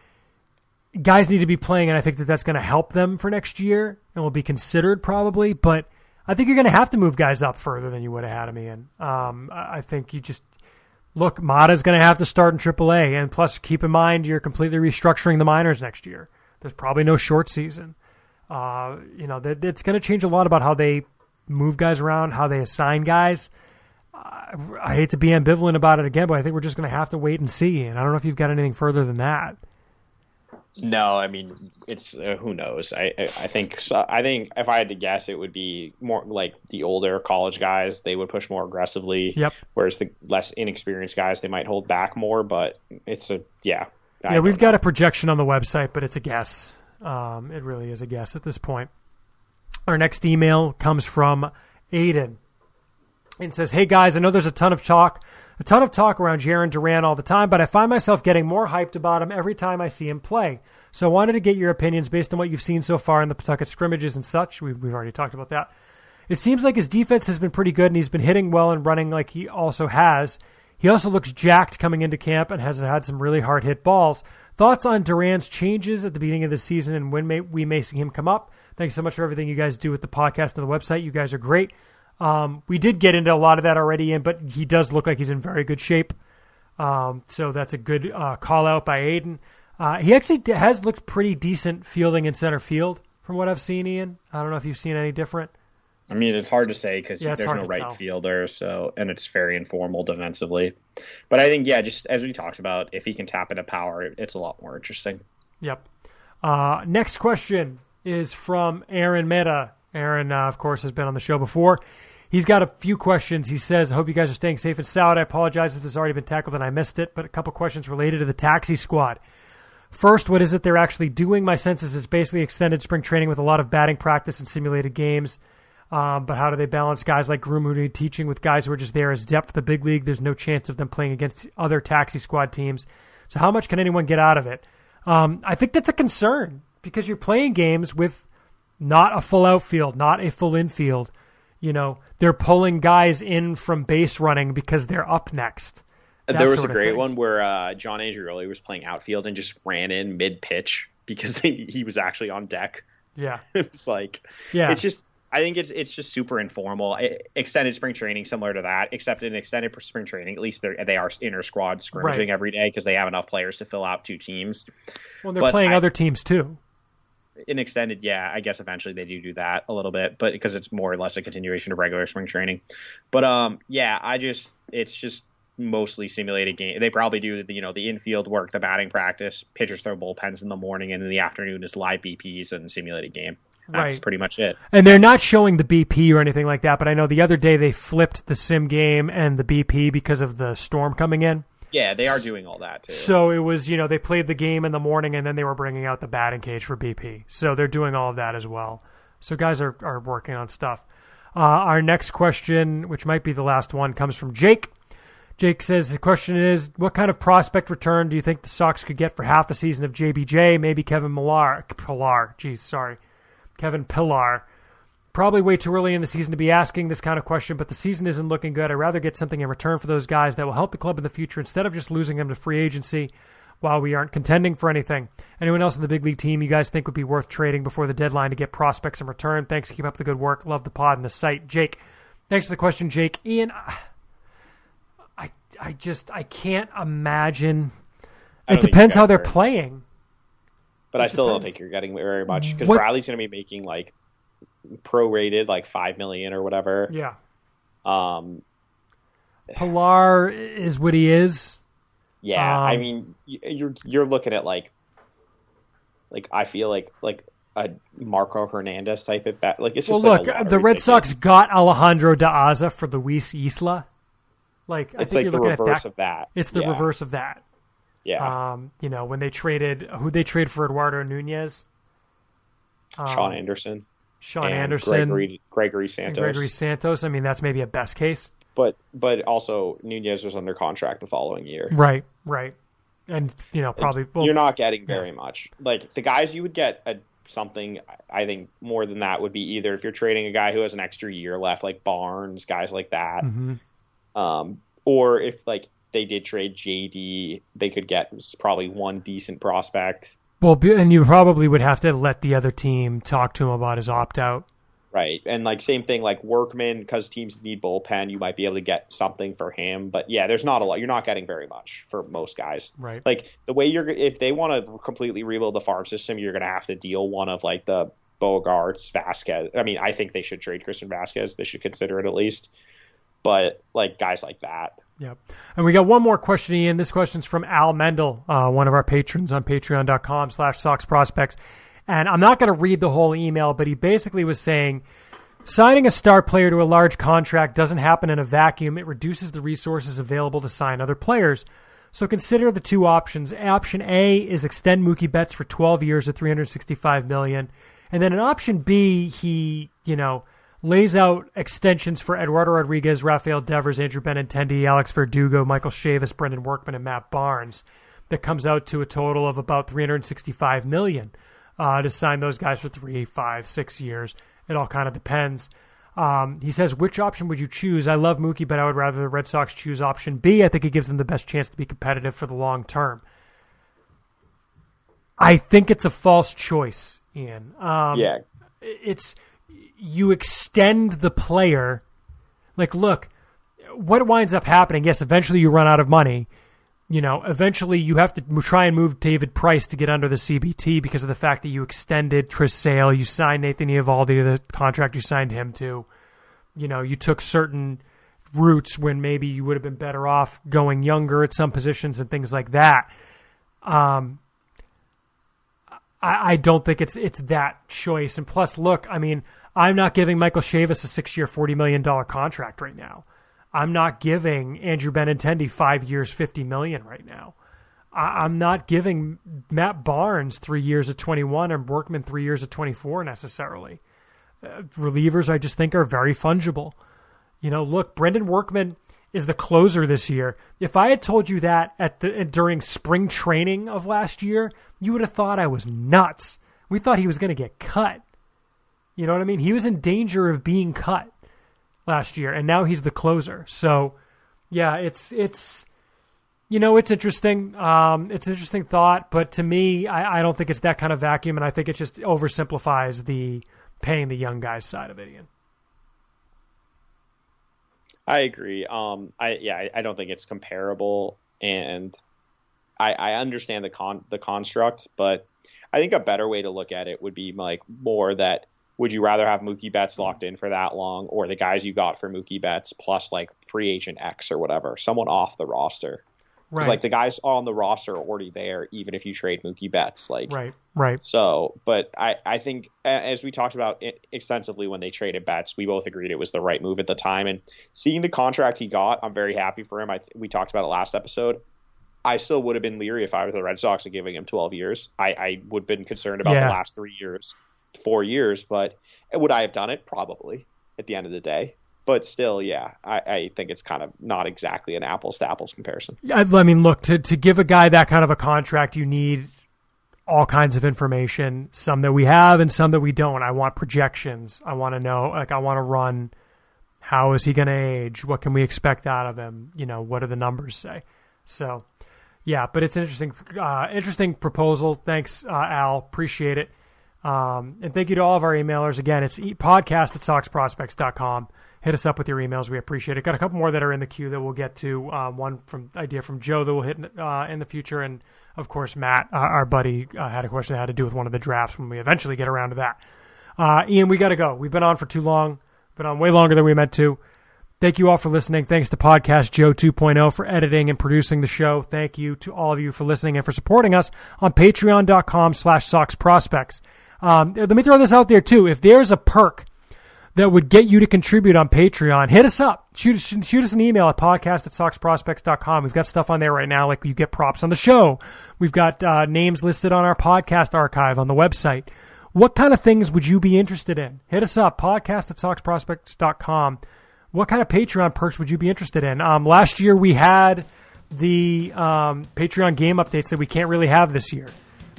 Guys need to be playing, and I think that that's going to help them for next year and will be considered probably. But I think you're going to have to move guys up further than you would have had them in. Um, I think you just... Look, Mata's going to have to start in triple A, and plus keep in mind you're completely restructuring the minors next year. There's probably no short season. Uh, you know, that it's going to change a lot about how they move guys around, how they assign guys. Uh, I hate to be ambivalent about it again, but I think we're just going to have to wait and see, and I don't know if you've got anything further than that. No, I mean, it's uh, who knows. I I, I think so, I think if I had to guess, it would be more like the older college guys. They would push more aggressively. Yep. Whereas the less inexperienced guys, they might hold back more. But it's a yeah. I Yeah, we've know. got a projection on the website, but it's a guess. Um, it really is a guess at this point. Our next email comes from Aiden. And says, hey guys, I know there's a ton of talk, a ton of talk around Jarren Duran all the time, but I find myself getting more hyped about him every time I see him play. So I wanted to get your opinions based on what you've seen so far in the Pawtucket scrimmages and such. We've, we've already talked about that. It seems like his defense has been pretty good, and he's been hitting well and running like he also has. He also looks jacked coming into camp and has had some really hard hit balls. Thoughts on Duran's changes at the beginning of the season and when may, we may see him come up? Thanks so much for everything you guys do with the podcast and the website. You guys are great. Um, we did get into a lot of that already, in, but he does look like he's in very good shape. Um, so that's a good uh, call out by Aiden. Uh, he actually d- has looked pretty decent fielding in center field from what I've seen, Ian. I don't know if you've seen any different. I mean, it's hard to say because Yeah, it's there's hard no to right tell. fielder, so and it's very informal defensively. But I think, yeah, just as we talked about, if he can tap into power, it- it's a lot more interesting. Yep. Uh, next question is from Aaron Mata. Aaron, uh, of course, has been on the show before. He's got a few questions. He says, I hope you guys are staying safe and sound. I apologize if this has already been tackled and I missed it, but a couple questions related to the taxi squad. First, what is it they're actually doing? My sense is it's basically extended spring training with a lot of batting practice and simulated games. Um, but how do they balance guys like Groome who need teaching with guys who are just there as depth for the big league? There's no chance of them playing against other taxi squad teams. So how much can anyone get out of it? Um, I think that's a concern because you're playing games with not a full outfield, not a full infield. You know, they're pulling guys in from base running because they're up next. That There was sort a of great thing. one where uh, John Andreoli was playing outfield and just ran in mid-pitch because he, he was actually on deck. Yeah. It's like, Yeah. it's just, I think it's it's just super informal. It, extended spring training, similar to that, except in extended spring training, at least they're, they are inter-squad scrimmaging Right. every day because they have enough players to fill out two teams. Well, they're But playing I- other teams too. In extended, yeah, I guess eventually they do do that a little bit, but because it's more or less a continuation of regular spring training. But um, yeah, I just it's just mostly simulated game. They probably do the you know the infield work, the batting practice, pitchers throw bullpens in the morning, and in the afternoon is live B Ps and simulated game. That's right. pretty much it. And they're not showing the B P or anything like that, but I know the other day they flipped the sim game and the B P because of the storm coming in. Yeah, they are doing all that too. So it was, you know, they played the game in the morning and then they were bringing out the batting cage for B P. So they're doing all of that as well. So guys are, are working on stuff. Uh, our next question, which might be the last one, comes from Jake. Jake says, the question is, what kind of prospect return do you think the Sox could get for half the season of J B J? Maybe Kevin Millar. Pillar. Geez, sorry. Kevin Pillar. Probably way too early in the season to be asking this kind of question, but the season isn't looking good. I'd rather get something in return for those guys that will help the club in the future instead of just losing them to free agency while we aren't contending for anything. Anyone else in the big league team you guys think would be worth trading before the deadline to get prospects in return? Thanks. Keep up the good work. Love the pod and the site. Jake. Thanks for the question, Jake. Ian, I I just, I can't imagine. It depends how they're playing. But I still don't think you're getting very much because Bradley's going to be making like prorated like five million or whatever. Yeah. Um, Pilar is what he is. Yeah, um, I mean, you're you're looking at like, like I feel like like a Marco Hernandez type of bat. Like it's just well, like look, the Red ticket. Sox got Alejandro De Aza for Luis Isla. Like I it's think like you're the looking reverse at that. of that. It's the yeah. reverse of that. Yeah. Um, you know, when they traded, who they trade for Eduardo Nunez? Um, Sean Anderson. Sean Anderson. Gregory, Gregory Santos. Gregory Santos. I mean, that's maybe a best case. But but also Nunez was under contract the following year. Right, right. And, you know, probably... Like, well, you're not getting very yeah. much. Like, the guys you would get a, something, I think, more than that would be either if you're trading a guy who has an extra year left, like Barnes, guys like that. Mm-hmm. Um, or if, like, they did trade J D, they could get probably one decent prospect. Well, and you probably would have to let the other team talk to him about his opt-out. Right. And, like, same thing, like Workman, because teams need bullpen, you might be able to get something for him. But, yeah, there's not a lot. You're not getting very much for most guys. Right. Like, the way you're – if they want to completely rebuild the farm system, you're going to have to deal one of, like, the Bogaerts, Vazquez. I mean, I think they should trade Christian Vazquez. They should consider it at least. But, like, guys like that. Yep. And we got one more question, Ian. This question's from Al Mendel, uh, one of our patrons on patreon.com slash Sox Prospects. And I'm not going to read the whole email, but he basically was saying signing a star player to a large contract doesn't happen in a vacuum. It reduces the resources available to sign other players. So consider the two options. Option A is extend Mookie Betts for twelve years at three hundred sixty-five million dollars. And then in option B, he, you know, lays out extensions for Eduardo Rodriguez, Rafael Devers, Andrew Benintendi, Alex Verdugo, Michael Chavis, Brendan Workman, and Matt Barnes. That comes out to a total of about three hundred sixty-five million dollars. Uh, to sign those guys for three, five, six years. It all kind of depends. Um, he says, which option would you choose? I love Mookie, but I would rather the Red Sox choose option B. I think it gives them the best chance to be competitive for the long term. I think it's a false choice, Ian. Um, yeah. It's, you extend the player. Like, look, what winds up happening, yes, eventually you run out of money. You know, eventually you have to try and move David Price to get under the C B T because of the fact that you extended Chris Sale, you signed Nathan Eovaldi to the contract you signed him to. You know, you took certain routes when maybe you would have been better off going younger at some positions and things like that. Um, I, I don't think it's it's that choice. And plus, look, I mean, I'm not giving Michael Chavis a six-year, forty million dollars contract right now. I'm not giving Andrew Benintendi five years, fifty million dollars right now. I, I'm not giving Matt Barnes three years at twenty-one and Workman three years at twenty-four necessarily. Uh, relievers, I just think, are very fungible. You know, look, Brendan Workman is the closer this year. If I had told you that at the during spring training of last year, you would have thought I was nuts. We thought he was going to get cut. You know what I mean? He was in danger of being cut last year, and now he's the closer. So, yeah, it's it's you know it's interesting. Um, it's an interesting thought, but to me, I, I don't think it's that kind of vacuum, and I think it just oversimplifies the paying the young guys side of it, Ian. I agree. Um, I yeah, I, I don't think it's comparable, and I, I understand the con the construct, but I think a better way to look at it would be like more that. Would you rather have Mookie Betts locked in for that long, or the guys you got for Mookie Betts plus like free agent X or whatever, someone off the roster? Right. It's like the guys on the roster are already there, even if you trade Mookie Betts. Like, right, right. So, but I, I think as we talked about extensively when they traded Betts, we both agreed it was the right move at the time. And seeing the contract he got, I'm very happy for him. I, we talked about it last episode. I still would have been leery if I was the Red Sox and giving him twelve years. I, I would have been concerned about yeah. the last three years, four years. But would I have done it? Probably at the end of the day. But still, yeah, I, I think it's kind of not exactly an apples-to-apples comparison. I, I mean, look, to, to give a guy that kind of a contract, you need all kinds of information, some that we have and some that we don't. I want projections. I want to know, like, I want to run, how is he going to age? What can we expect out of him? You know, what do the numbers say? So, yeah, but it's an interesting, uh, interesting proposal. Thanks, uh, Al. Appreciate it. Um, and thank you to all of our emailers. Again, it's podcast at sox prospects dot com. Hit us up with your emails. We appreciate it. Got a couple more that are in the queue that we'll get to. Uh, one from idea from Joe that we'll hit uh, in the future. And, of course, Matt, uh, our buddy, uh, had a question that had to do with one of the drafts when we eventually get around to that. Uh, Ian, we got to go. We've been on for too long. Been on way longer than we meant to. Thank you all for listening. Thanks to Podcast Joe two point oh for editing and producing the show. Thank you to all of you for listening and for supporting us on patreon.com slash Sox Prospects. Um, let me throw this out there, too. If there's a perk that would get you to contribute on Patreon, hit us up. Shoot, shoot us an email at podcast at sox prospects dot com. We've got stuff on there right now, like you get props on the show. We've got uh, names listed on our podcast archive on the website. What kind of things would you be interested in? Hit us up, podcast at sox prospects dot com. What kind of Patreon perks would you be interested in? Um, last year we had the um, Patreon game updates that we can't really have this year.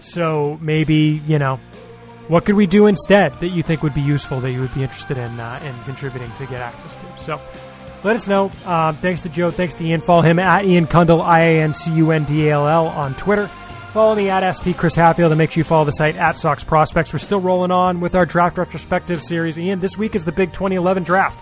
So maybe, you know, what could we do instead that you think would be useful, that you would be interested in uh, in contributing to get access to? So let us know. Um, thanks to Joe. Thanks to Ian. Follow him at Ian Cundall, I A N C U N D A L L on Twitter. Follow me at S P Chris Hatfield, and make sure you follow the site at Sox Prospects. We're still rolling on with our draft retrospective series. Ian, this week is the big twenty eleven draft.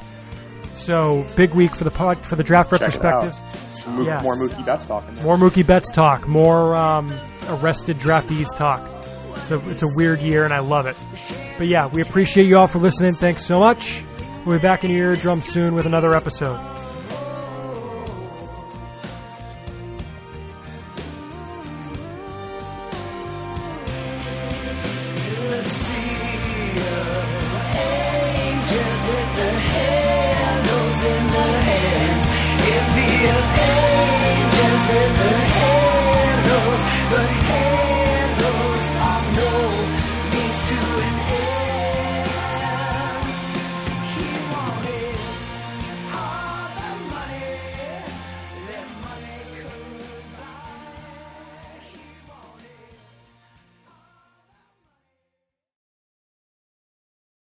So big week for the pod, for the draft Check retrospectives. Mo- yes. More Mookie Betts talk. In there. More Mookie Betts talk. More um, arrested draftees talk. It's a, it's a weird year, and I love it. But yeah, we appreciate you all for listening. Thanks so much. We'll be back in your eardrum soon with another episode.